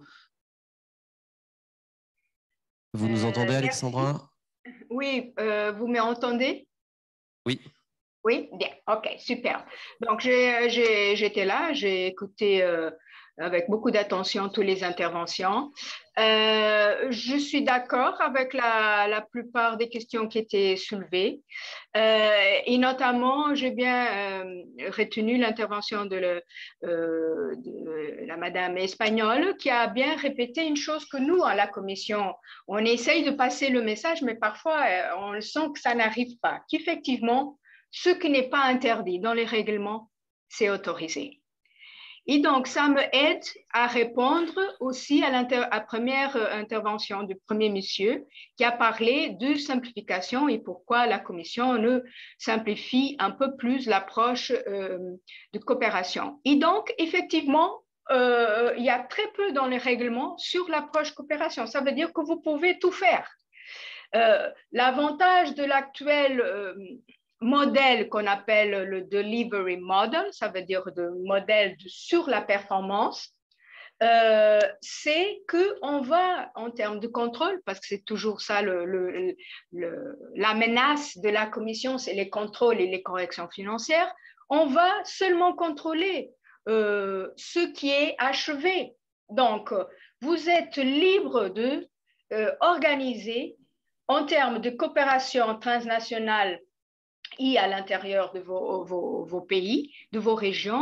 Vous nous entendez, euh, Alexandra? Oui, euh, vous m'entendez? Oui. Oui, bien, ok, super. Donc, j'étais là, j'ai écouté euh, avec beaucoup d'attention toutes les interventions. Euh, je suis d'accord avec la, la plupart des questions qui étaient soulevées. Euh, et notamment, j'ai bien euh, retenu l'intervention de, le, euh, de la madame espagnole qui a bien répété une chose que nous, à la commission, on essaye de passer le message, mais parfois, on sent que ça n'arrive pas, qu'effectivement, ce qui n'est pas interdit dans les règlements, c'est autorisé. Et donc, ça me aide à répondre aussi à la première intervention du Premier Monsieur qui a parlé de simplification et pourquoi la Commission ne simplifie un peu plus l'approche euh, de coopération. Et donc, effectivement, euh, il y a très peu dans les règlements sur l'approche coopération. Ça veut dire que vous pouvez tout faire. Euh, L'avantage de l'actuel euh, modèle qu'on appelle le delivery model, ça veut dire le modèle de, sur la performance, euh, c'est qu'on va, en termes de contrôle, parce que c'est toujours ça, le, le, le, la menace de la Commission, c'est les contrôles et les corrections financières, on va seulement contrôler euh, ce qui est achevé. Donc, vous êtes libre de euh, organiser en termes de coopération transnationale et à l'intérieur de vos, vos, vos pays, de vos régions,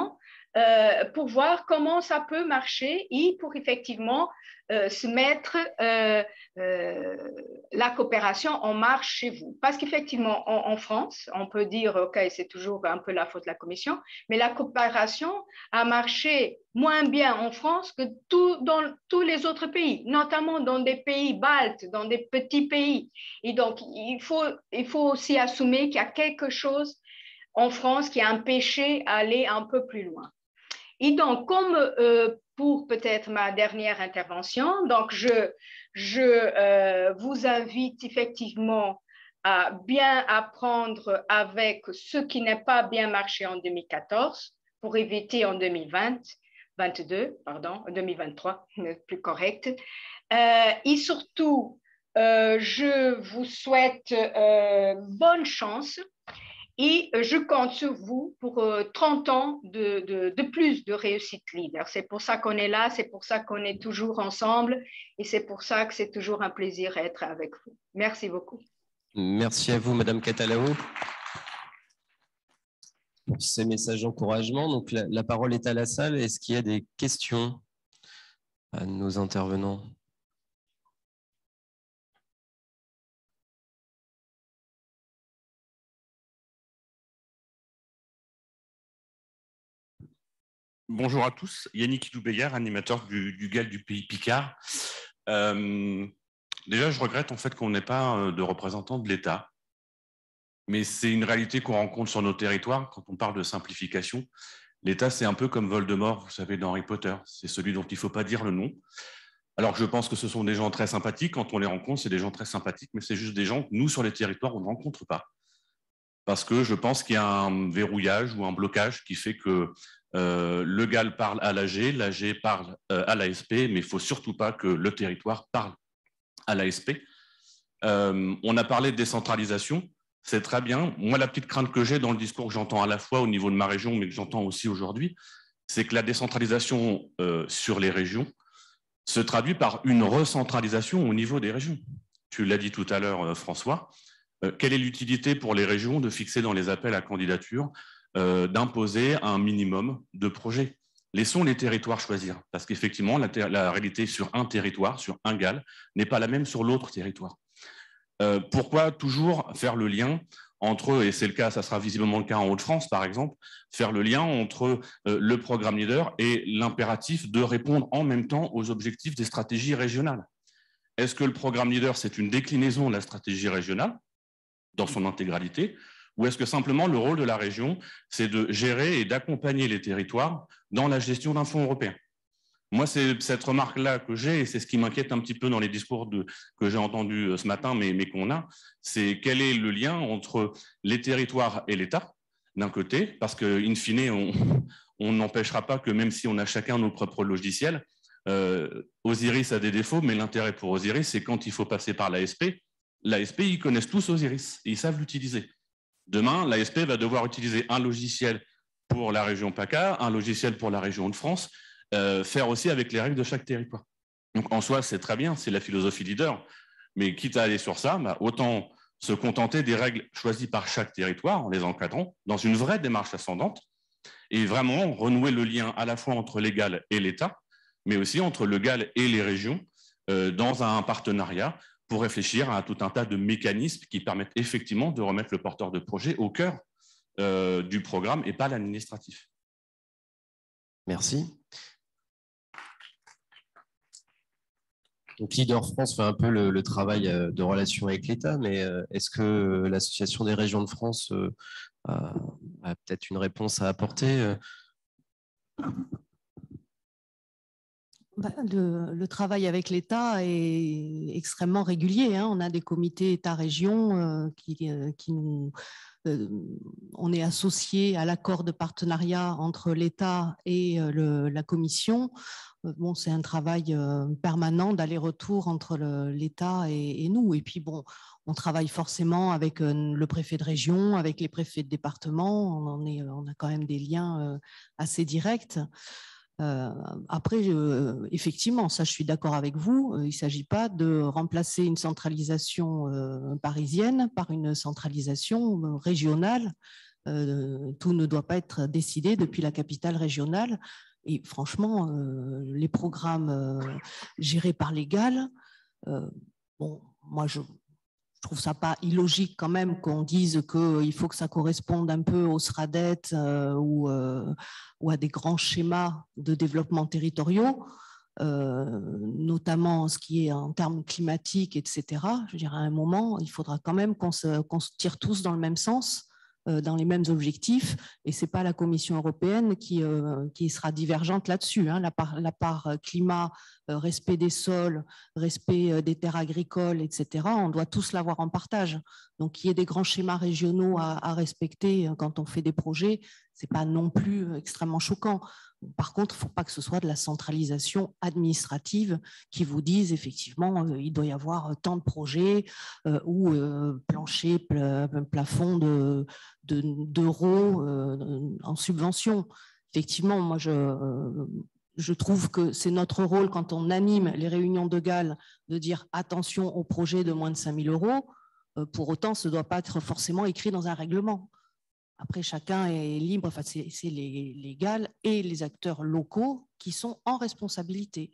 euh, pour voir comment ça peut marcher et pour effectivement euh, se mettre euh, euh, la coopération en marche chez vous. Parce qu'effectivement, en, en France, on peut dire, OK, c'est toujours un peu la faute de la Commission, mais la coopération a marché moins bien en France que tout, dans tous les autres pays, notamment dans des pays baltes, dans des petits pays. Et donc, il faut, il faut aussi assumer qu'il y a quelque chose en France qui a empêché d'aller un peu plus loin. Et donc, comme euh, pour peut-être ma dernière intervention, donc je, je euh, vous invite effectivement à bien apprendre avec ce qui n'a pas bien marché en deux mille quatorze pour éviter en deux mille vingt, vingt-deux, pardon, deux mille vingt-trois, plus correct. Euh, et surtout, euh, je vous souhaite euh, bonne chance. Et je compte sur vous pour trente ans de, de, de plus de réussite leader. C'est pour ça qu'on est là, c'est pour ça qu'on est toujours ensemble et c'est pour ça que c'est toujours un plaisir d'être avec vous. Merci beaucoup. Merci à vous, Madame Catalao, pour ces messages d'encouragement. Donc, la, la parole est à la salle. Est-ce qu'il y a des questions à nos intervenants ? Bonjour à tous, Yannick Doubeyard, animateur du, du G A L du pays Picard. Euh, déjà, je regrette en fait qu'on n'ait pas de représentants de l'État, mais c'est une réalité qu'on rencontre sur nos territoires quand on parle de simplification. L'État, c'est un peu comme Voldemort, vous savez, dans Harry Potter, c'est celui dont il ne faut pas dire le nom. Alors que je pense que ce sont des gens très sympathiques, quand on les rencontre, c'est des gens très sympathiques, mais c'est juste des gens que nous, sur les territoires, on ne rencontre pas. Parce que je pense qu'il y a un verrouillage ou un blocage qui fait que Euh, le G A L parle à l'A G, l'A G parle euh, à l'A S P, mais il ne faut surtout pas que le territoire parle à l'A S P. Euh, on a parlé de décentralisation, c'est très bien. Moi, la petite crainte que j'ai dans le discours que j'entends à la fois au niveau de ma région, mais que j'entends aussi aujourd'hui, c'est que la décentralisation euh, sur les régions se traduit par une recentralisation au niveau des régions. Tu l'as dit tout à l'heure, euh, François. Euh, quelle est l'utilité pour les régions de fixer dans les appels à candidature Euh, d'imposer un minimum de projets? Laissons les territoires choisir, parce qu'effectivement, la, la réalité sur un territoire, sur un G A L, n'est pas la même sur l'autre territoire. Euh, pourquoi toujours faire le lien entre, et c'est le cas, ça sera visiblement le cas en Hauts-de-France par exemple, faire le lien entre euh, le programme leader et l'impératif de répondre en même temps aux objectifs des stratégies régionales? Est-ce que le programme leader, c'est une déclinaison de la stratégie régionale dans son intégralité? Ou est-ce que simplement le rôle de la région, c'est de gérer et d'accompagner les territoires dans la gestion d'un fonds européen? Moi, c'est cette remarque-là que j'ai, et c'est ce qui m'inquiète un petit peu dans les discours de, que j'ai entendus ce matin, mais, mais qu'on a, c'est quel est le lien entre les territoires et l'État, d'un côté, parce qu'in fine, on n'empêchera pas que même si on a chacun nos propres logiciels, euh, Osiris a des défauts, mais l'intérêt pour Osiris, c'est quand il faut passer par l'A S P, l'A S P, ils connaissent tous Osiris, et ils savent l'utiliser. Demain, l'A S P va devoir utiliser un logiciel pour la région PACA, un logiciel pour la région de France, euh, faire aussi avec les règles de chaque territoire. Donc en soi, c'est très bien, c'est la philosophie leader, mais quitte à aller sur ça, bah, autant se contenter des règles choisies par chaque territoire en les encadrant dans une vraie démarche ascendante et vraiment renouer le lien à la fois entre le G A L et l'État, mais aussi entre le G A L et les régions euh, dans un partenariat pour réfléchir à tout un tas de mécanismes qui permettent effectivement de remettre le porteur de projet au cœur euh, du programme et pas l'administratif. Merci. Donc, Leader France fait un peu le, le travail de relation avec l'État, mais est-ce que l'Association des régions de France a, a peut-être une réponse à apporter? Le, le travail avec l'État est extrêmement régulier. Hein. On a des comités État-région euh, qui, euh, qui nous... Euh, on est associé à l'accord de partenariat entre l'État et euh, le, la Commission. Euh, bon, c'est un travail euh, permanent d'aller-retour entre l'État et, et nous. Et puis, bon, on travaille forcément avec euh, le préfet de région, avec les préfets de département. On, en est, on a quand même des liens euh, assez directs. Euh, après, euh, effectivement, ça je suis d'accord avec vous, euh, il ne s'agit pas de remplacer une centralisation euh, parisienne par une centralisation euh, régionale Euh, tout ne doit pas être décidé depuis la capitale régionale. Et franchement, euh, les programmes euh, gérés par l'Égal, euh, bon, moi, je, je trouve ça pas illogique quand même qu'on dise qu'il faut que ça corresponde un peu au SRADET euh, ou, euh, ou à des grands schémas de développement territoriaux, euh, notamment ce qui est en termes climatiques, et cetera. Je veux dire, à un moment, il faudra quand même qu'on se, qu'on se tire tous dans le même sens, dans les mêmes objectifs, et ce n'est pas la Commission européenne qui, euh, qui sera divergente là-dessus. Hein. La part, la part climat, euh, respect des sols, respect euh, des terres agricoles, et cetera, on doit tous l'avoir en partage. Donc, qu'il y ait des grands schémas régionaux à, à respecter quand on fait des projets, ce n'est pas non plus extrêmement choquant. Par contre, il ne faut pas que ce soit de la centralisation administrative qui vous dise effectivement euh, il doit y avoir tant de projets euh, ou euh, plancher, pla, plafond de, de, d'euros euh, en subvention. Effectivement, moi, je, euh, je trouve que c'est notre rôle quand on anime les réunions de G A L de dire attention aux projets de moins de cinq mille euros. Euh, pour autant, ce ne doit pas être forcément écrit dans un règlement. Après, chacun est libre, enfin, c'est, c'est les, les G A L et les acteurs locaux qui sont en responsabilité.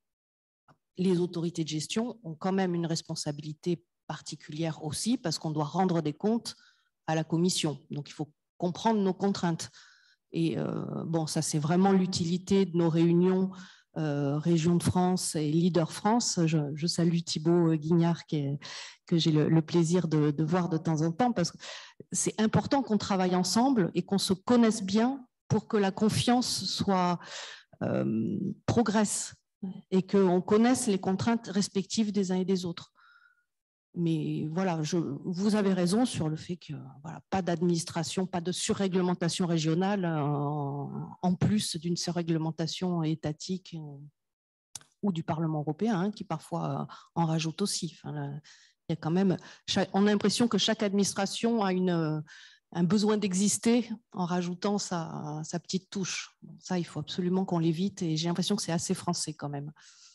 Les autorités de gestion ont quand même une responsabilité particulière aussi parce qu'on doit rendre des comptes à la commission. Donc, il faut comprendre nos contraintes. Et euh, bon, ça, c'est vraiment l'utilité de nos réunions euh, Région de France et Leader France. Je, je salue Thibaut Guignard qui est, que j'ai le, le plaisir de, de voir de temps en temps parce que c'est important qu'on travaille ensemble et qu'on se connaisse bien pour que la confiance soit euh, progresse et qu'on connaisse les contraintes respectives des uns et des autres. Mais voilà, je, vous avez raison sur le fait que voilà, pas d'administration, pas de surréglementation régionale en, en plus d'une surréglementation étatique ou du Parlement européen hein, qui parfois en rajoute aussi. Enfin, là, il y a quand même, on a l'impression que chaque administration a une, un besoin d'exister en rajoutant sa, sa petite touche. Bon, ça, il faut absolument qu'on l'évite et j'ai l'impression que c'est assez français quand même.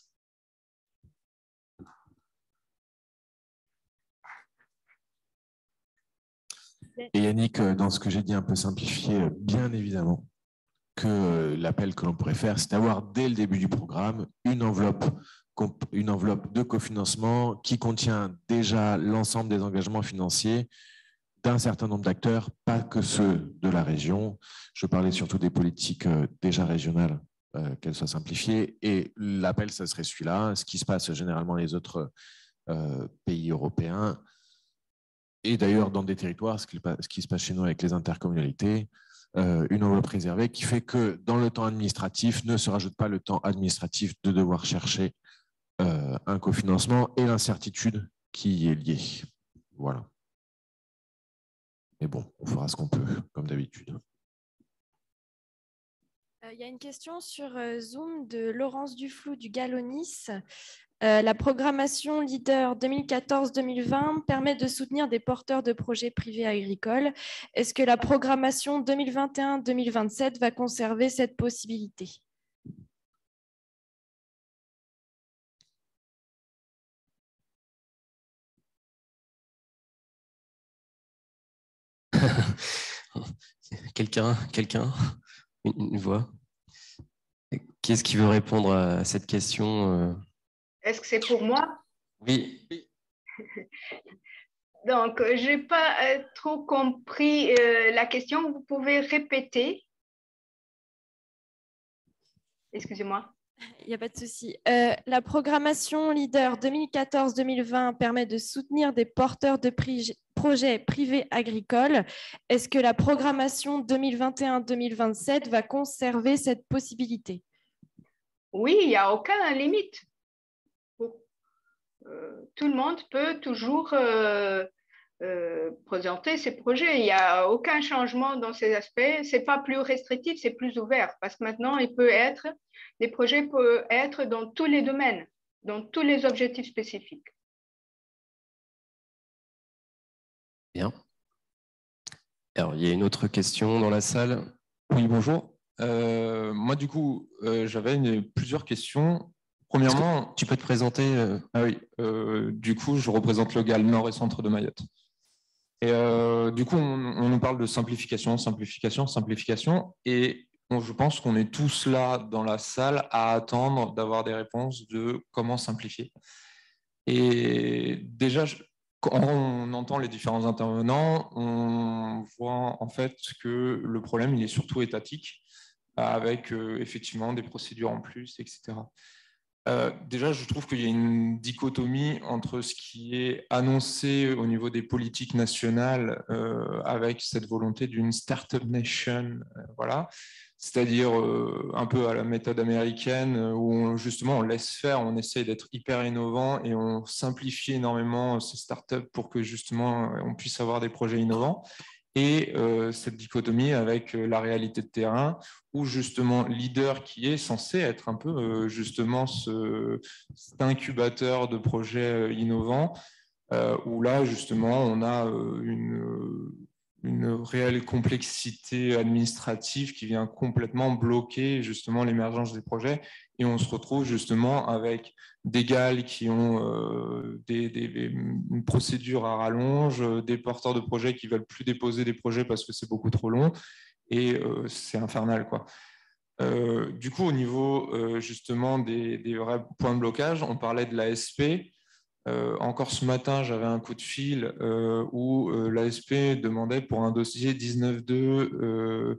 Et Yannick, dans ce que j'ai dit un peu simplifié, bien évidemment, que l'appel que l'on pourrait faire, c'est d'avoir dès le début du programme une enveloppe, une enveloppe de cofinancement qui contient déjà l'ensemble des engagements financiers d'un certain nombre d'acteurs, pas que ceux de la région. Je parlais surtout des politiques déjà régionales, euh, qu'elles soient simplifiées. Et l'appel, ça serait celui-là. Ce qui se passe généralement dans les autres euh, pays européens, et d'ailleurs dans des territoires, ce qui, ce qui se passe chez nous avec les intercommunalités, euh, une enveloppe réservée qui fait que dans le temps administratif, ne se rajoute pas le temps administratif de devoir chercher euh, un cofinancement et l'incertitude qui y est liée. Voilà. Mais bon, on fera ce qu'on peut, comme d'habitude. Il y a une question sur Zoom de Laurence Duflou du Galonis. Euh, la programmation Leader deux mille quatorze deux mille vingt permet de soutenir des porteurs de projets privés agricoles. Est-ce que la programmation deux mille vingt et un deux mille vingt-sept va conserver cette possibilité ? Quelqu'un, quelqu'un, une, une voix. Qu'est-ce qui veut répondre à cette question ? Est-ce que c'est pour moi? Oui. Donc, je n'ai pas euh, trop compris euh, la question. Vous pouvez répéter? Excusez-moi. Il n'y a pas de souci. Euh, la programmation Leader deux mille quatorze deux mille vingt permet de soutenir des porteurs de pri- projets privés agricoles. Est-ce que la programmation deux mille vingt et un deux mille vingt-sept va conserver cette possibilité? Oui, il n'y a aucune limite. Euh, tout le monde peut toujours euh, euh, présenter ses projets. Il n'y a aucun changement dans ces aspects. Ce n'est pas plus restrictif, c'est plus ouvert. Parce que maintenant, il peut être, les projets peuvent être dans tous les domaines, dans tous les objectifs spécifiques. Bien. Alors, il y a une autre question dans la salle. Oui, bonjour. Euh, moi, du coup, euh, j'avais une, plusieurs questions. Premièrement, tu peux te présenter euh... Ah oui, euh, du coup, je représente le G A L Nord et Centre de Mayotte. Et euh, du coup, on, on nous parle de simplification, simplification, simplification. Et on, je pense qu'on est tous là dans la salle à attendre d'avoir des réponses de comment simplifier. Et déjà, je, quand on entend les différents intervenants, on voit en fait que le problème, il est surtout étatique, avec euh, effectivement des procédures en plus, et cetera. Euh, déjà, je trouve qu'il y a une dichotomie entre ce qui est annoncé au niveau des politiques nationales euh, avec cette volonté d'une startup nation, euh, voilà, c'est-à-dire euh, un peu à la méthode américaine où on, justement on laisse faire, on essaye d'être hyper innovant et on simplifie énormément ces startups pour que justement on puisse avoir des projets innovants. Et euh, cette dichotomie avec euh, la réalité de terrain, où justement leader qui est censé être un peu euh, justement ce, cet incubateur de projets innovants, euh, où là justement on a euh, une, une réelle complexité administrative qui vient complètement bloquer justement l'émergence des projets, et on se retrouve justement avec des G A L qui ont euh, des, des, une procédure à rallonge, des porteurs de projets qui ne veulent plus déposer des projets parce que c'est beaucoup trop long, et euh, c'est infernal, quoi. Euh, du coup, au niveau euh, justement des, des vrais points de blocage, on parlait de l'A S P. Euh, encore ce matin, j'avais un coup de fil euh, où euh, l'A S P demandait pour un dossier dix-neuf deux euh,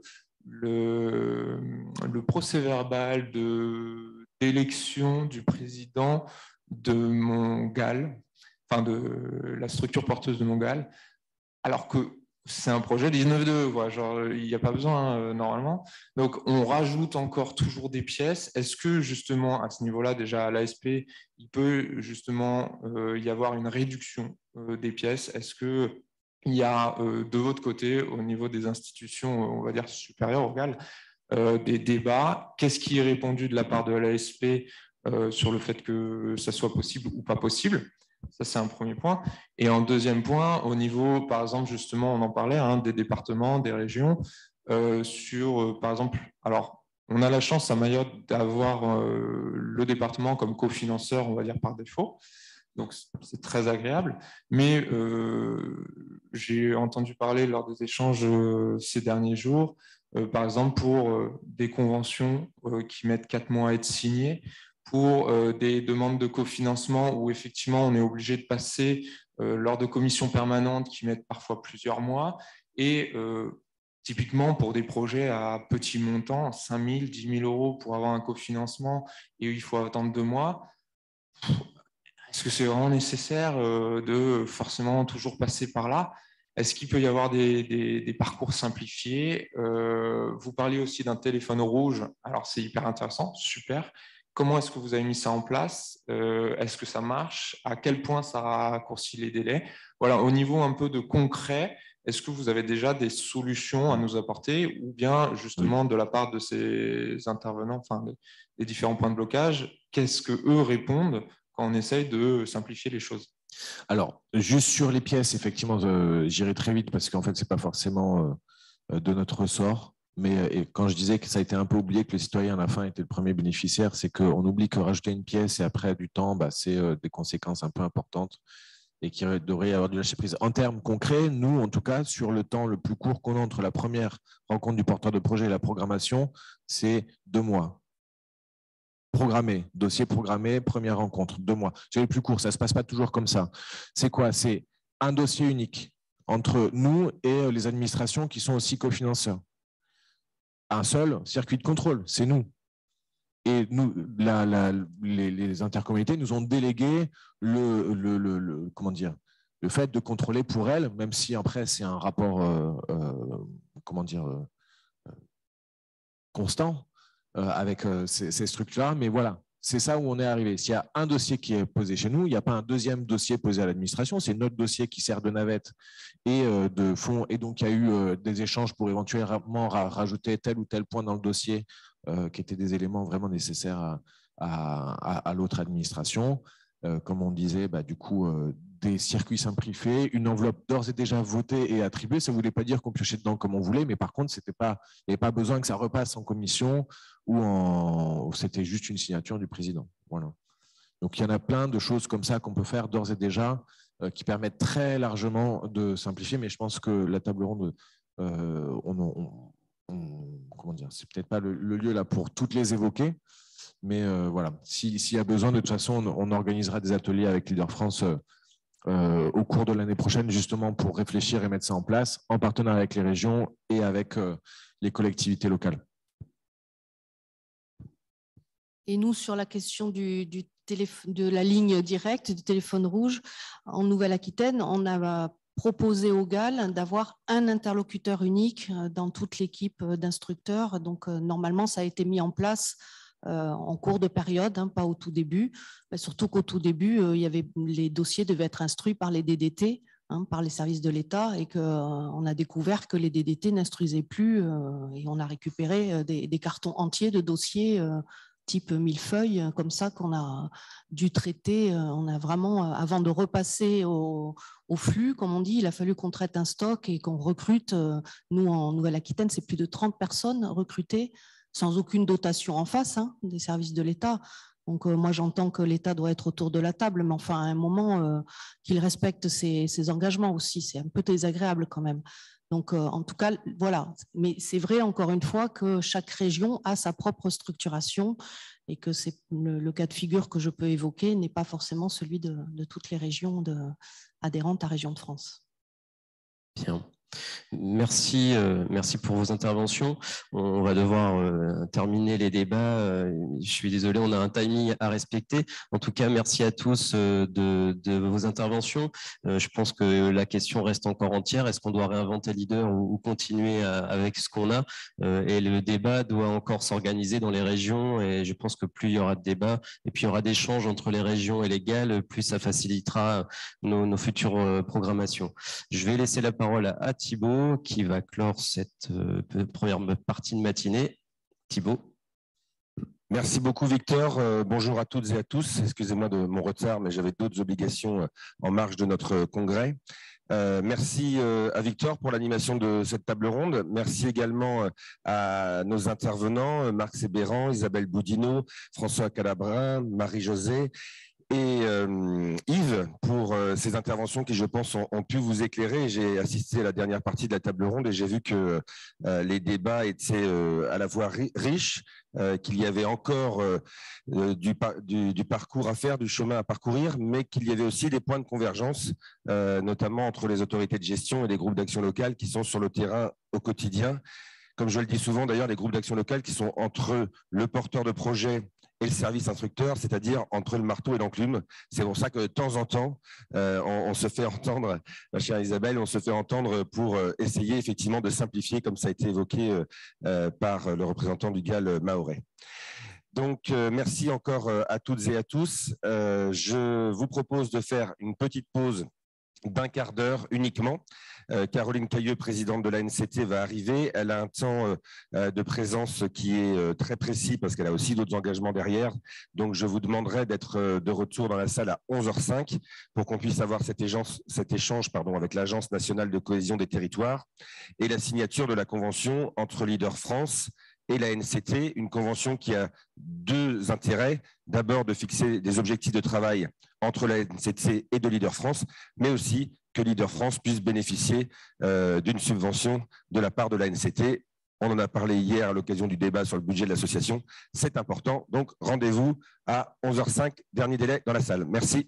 le, le procès-verbal de d'élection du président de mon G A L, enfin de la structure porteuse de mon G A L, alors que c'est un projet dix-neuf deux, quoi. Genre, il n'y a pas besoin euh, normalement. Donc, on rajoute encore toujours des pièces. Est-ce que justement, à ce niveau-là, déjà à l'A S P, il peut justement euh, y avoir une réduction euh, des pièces? Est-ce que il y a euh, de votre côté, au niveau des institutions, on va dire supérieures au G A L, euh, des débats? Qu'est-ce qui est répondu de la part de l'A S P euh, sur le fait que ça soit possible ou pas possible? Ça, c'est un premier point. Et en deuxième point, au niveau, par exemple, justement, on en parlait, hein, des départements, des régions, euh, sur, euh, par exemple, alors, on a la chance à Mayotte d'avoir euh, le département comme cofinanceur, on va dire, par défaut. Donc, c'est très agréable. Mais euh, j'ai entendu parler lors des échanges euh, ces derniers jours, euh, par exemple, pour euh, des conventions euh, qui mettent quatre mois à être signées, pour euh, des demandes de cofinancement où effectivement on est obligé de passer euh, lors de commissions permanentes qui mettent parfois plusieurs mois, et euh, typiquement pour des projets à petit montant, cinq mille, dix mille euros pour avoir un cofinancement, et il faut attendre deux mois. Est-ce que c'est vraiment nécessaire euh, de forcément toujours passer par là? Est-ce qu'il peut y avoir des, des, des parcours simplifiés? euh, Vous parliez aussi d'un téléphone rouge. Alors, c'est hyper intéressant, super. Comment est-ce que vous avez mis ça en place? euh, Est-ce que ça marche? À quel point ça raccourcit les délais? Voilà, au niveau un peu de concret, est-ce que vous avez déjà des solutions à nous apporter, ou bien justement oui, de la part de ces intervenants, enfin des, des différents points de blocage, qu'est-ce que eux répondent quand on essaye de simplifier les choses? Alors, juste sur les pièces, effectivement, euh, j'irai très vite parce qu'en fait, ce n'est pas forcément euh, de notre ressort. Mais et quand je disais que ça a été un peu oublié, que le citoyen à la fin était le premier bénéficiaire, c'est qu'on oublie que rajouter une pièce et après du temps, bah, c'est euh, des conséquences un peu importantes et qu'il devrait y avoir du lâcher-prise. En termes concrets, nous, en tout cas, sur le temps le plus court qu'on a entre la première rencontre du porteur de projet et la programmation, c'est deux mois. Programmé, dossier programmé, première rencontre, deux mois. C'est le plus court, ça ne se passe pas toujours comme ça. C'est quoi? C'est un dossier unique entre nous et les administrations qui sont aussi cofinanceurs. Un seul circuit de contrôle, c'est nous. Et nous, la, la, les, les intercommunalités nous ont délégué le, le, le, le, comment dire, le fait de contrôler pour elles, même si après c'est un rapport euh, euh, comment dire, euh, constant euh, avec euh, ces, ces structures-là. Mais voilà, c'est ça où on est arrivé. S'il y a un dossier qui est posé chez nous, il n'y a pas un deuxième dossier posé à l'administration. C'est notre dossier qui sert de navette et euh, de fond. Et donc, il y a eu euh, des échanges pour éventuellement ra rajouter tel ou tel point dans le dossier euh, qui étaient des éléments vraiment nécessaires à, à, à, à l'autre administration. Euh, comme on disait, bah, du coup, euh, des circuits simplifiés, une enveloppe d'ores et déjà votée et attribuée. Ça ne voulait pas dire qu'on piochait dedans comme on voulait, mais par contre, c'était pas, il n'y avait pas besoin que ça repasse en commission ou en, c'était juste une signature du président. Voilà. Donc, il y en a plein de choses comme ça qu'on peut faire d'ores et déjà euh, qui permettent très largement de simplifier, mais je pense que la table ronde, euh, on, on, on, comment dire, c'est peut-être pas le, le lieu là pour toutes les évoquer, mais euh, voilà, s'il si y a besoin, de toute façon, on, on organisera des ateliers avec Leader France euh, euh, au cours de l'année prochaine, justement pour réfléchir et mettre ça en place, en partenariat avec les régions et avec euh, les collectivités locales. Et nous, sur la question du, du de la ligne directe, du téléphone rouge, en Nouvelle-Aquitaine, on a proposé au G A L d'avoir un interlocuteur unique dans toute l'équipe d'instructeurs. Donc, normalement, ça a été mis en place euh, en cours de période, hein, pas au tout début. Mais surtout qu'au tout début, euh, il y avait, les dossiers devaient être instruits par les D D T, hein, par les services de l'État, et qu'on euh, a découvert que les D D T n'instruisaient plus, euh, et on a récupéré euh, des, des cartons entiers de dossiers euh, type millefeuille, comme ça, qu'on a dû traiter. On a vraiment, avant de repasser au, au flux, comme on dit, il a fallu qu'on traite un stock et qu'on recrute. Nous, en Nouvelle-Aquitaine, c'est plus de trente personnes recrutées, sans aucune dotation en face, hein, des services de l'État. Donc, euh, moi, j'entends que l'État doit être autour de la table, mais enfin, à un moment, euh, qu'il respecte ses, ses engagements aussi. C'est un peu désagréable quand même. Donc, euh, en tout cas, voilà. Mais c'est vrai, encore une fois, que chaque région a sa propre structuration et que c'est le, le cas de figure que je peux évoquer n'est pas forcément celui de, de toutes les régions de, adhérentes à Région de France. Bien. Merci, euh, merci pour vos interventions. On va devoir euh, terminer les débats. Euh, je suis désolé, on a un timing à respecter. En tout cas, merci à tous euh, de, de vos interventions. Euh, je pense que la question reste encore entière. Est-ce qu'on doit réinventer Leader ou, ou continuer à, avec ce qu'on a? euh, Et le débat doit encore s'organiser dans les régions. Et je pense que plus il y aura de débats et puis il y aura d'échanges entre les régions et les G A L, plus ça facilitera nos, nos futures euh, programmations. Je vais laisser la parole à, à Thibaut, qui va clore cette euh, première partie de matinée. Thibaut. Merci beaucoup Victor. Euh, bonjour à toutes et à tous. Excusez-moi de mon retard, mais j'avais d'autres obligations euh, en marge de notre congrès. Euh, merci euh, à Victor pour l'animation de cette table ronde. Merci également euh, à nos intervenants, euh, Marc Sébéran, Isabelle Boudinot, François Calabrin, Marie-Josée et euh, Yves pour euh, ces interventions qui, je pense, ont, ont pu vous éclairer. J'ai assisté à la dernière partie de la table ronde et j'ai vu que euh, les débats étaient euh, à la fois ri riches, euh, qu'il y avait encore euh, du, du, du parcours à faire, du chemin à parcourir, mais qu'il y avait aussi des points de convergence, euh, notamment entre les autorités de gestion et les groupes d'action locale qui sont sur le terrain au quotidien. Comme je le dis souvent, d'ailleurs, les groupes d'action locale qui sont entre le porteur de projet et le service instructeur, c'est-à-dire entre le marteau et l'enclume. C'est pour ça que de temps en temps, euh, on, on se fait entendre, ma chère Isabelle, on se fait entendre pour euh, essayer effectivement de simplifier, comme ça a été évoqué euh, euh, par le représentant du G A L Mahorais. Donc, euh, merci encore euh, à toutes et à tous. Euh, je vous propose de faire une petite pause d'un quart d'heure uniquement. Euh, Caroline Cailleux, présidente de l'A N C T, va arriver. Elle a un temps euh, de présence qui est euh, très précis parce qu'elle a aussi d'autres engagements derrière. Donc, je vous demanderai d'être euh, de retour dans la salle à onze heures cinq pour qu'on puisse avoir cet échange, cet échange pardon, avec l'Agence nationale de cohésion des territoires et la signature de la convention entre Leader France et la N C T, une convention qui a deux intérêts. D'abord, de fixer des objectifs de travail entre la N C T et de Leader France, mais aussi que Leader France puisse bénéficier euh, d'une subvention de la part de la N C T. On en a parlé hier à l'occasion du débat sur le budget de l'association. C'est important. Donc, rendez-vous à onze heures cinq, dernier délai dans la salle. Merci.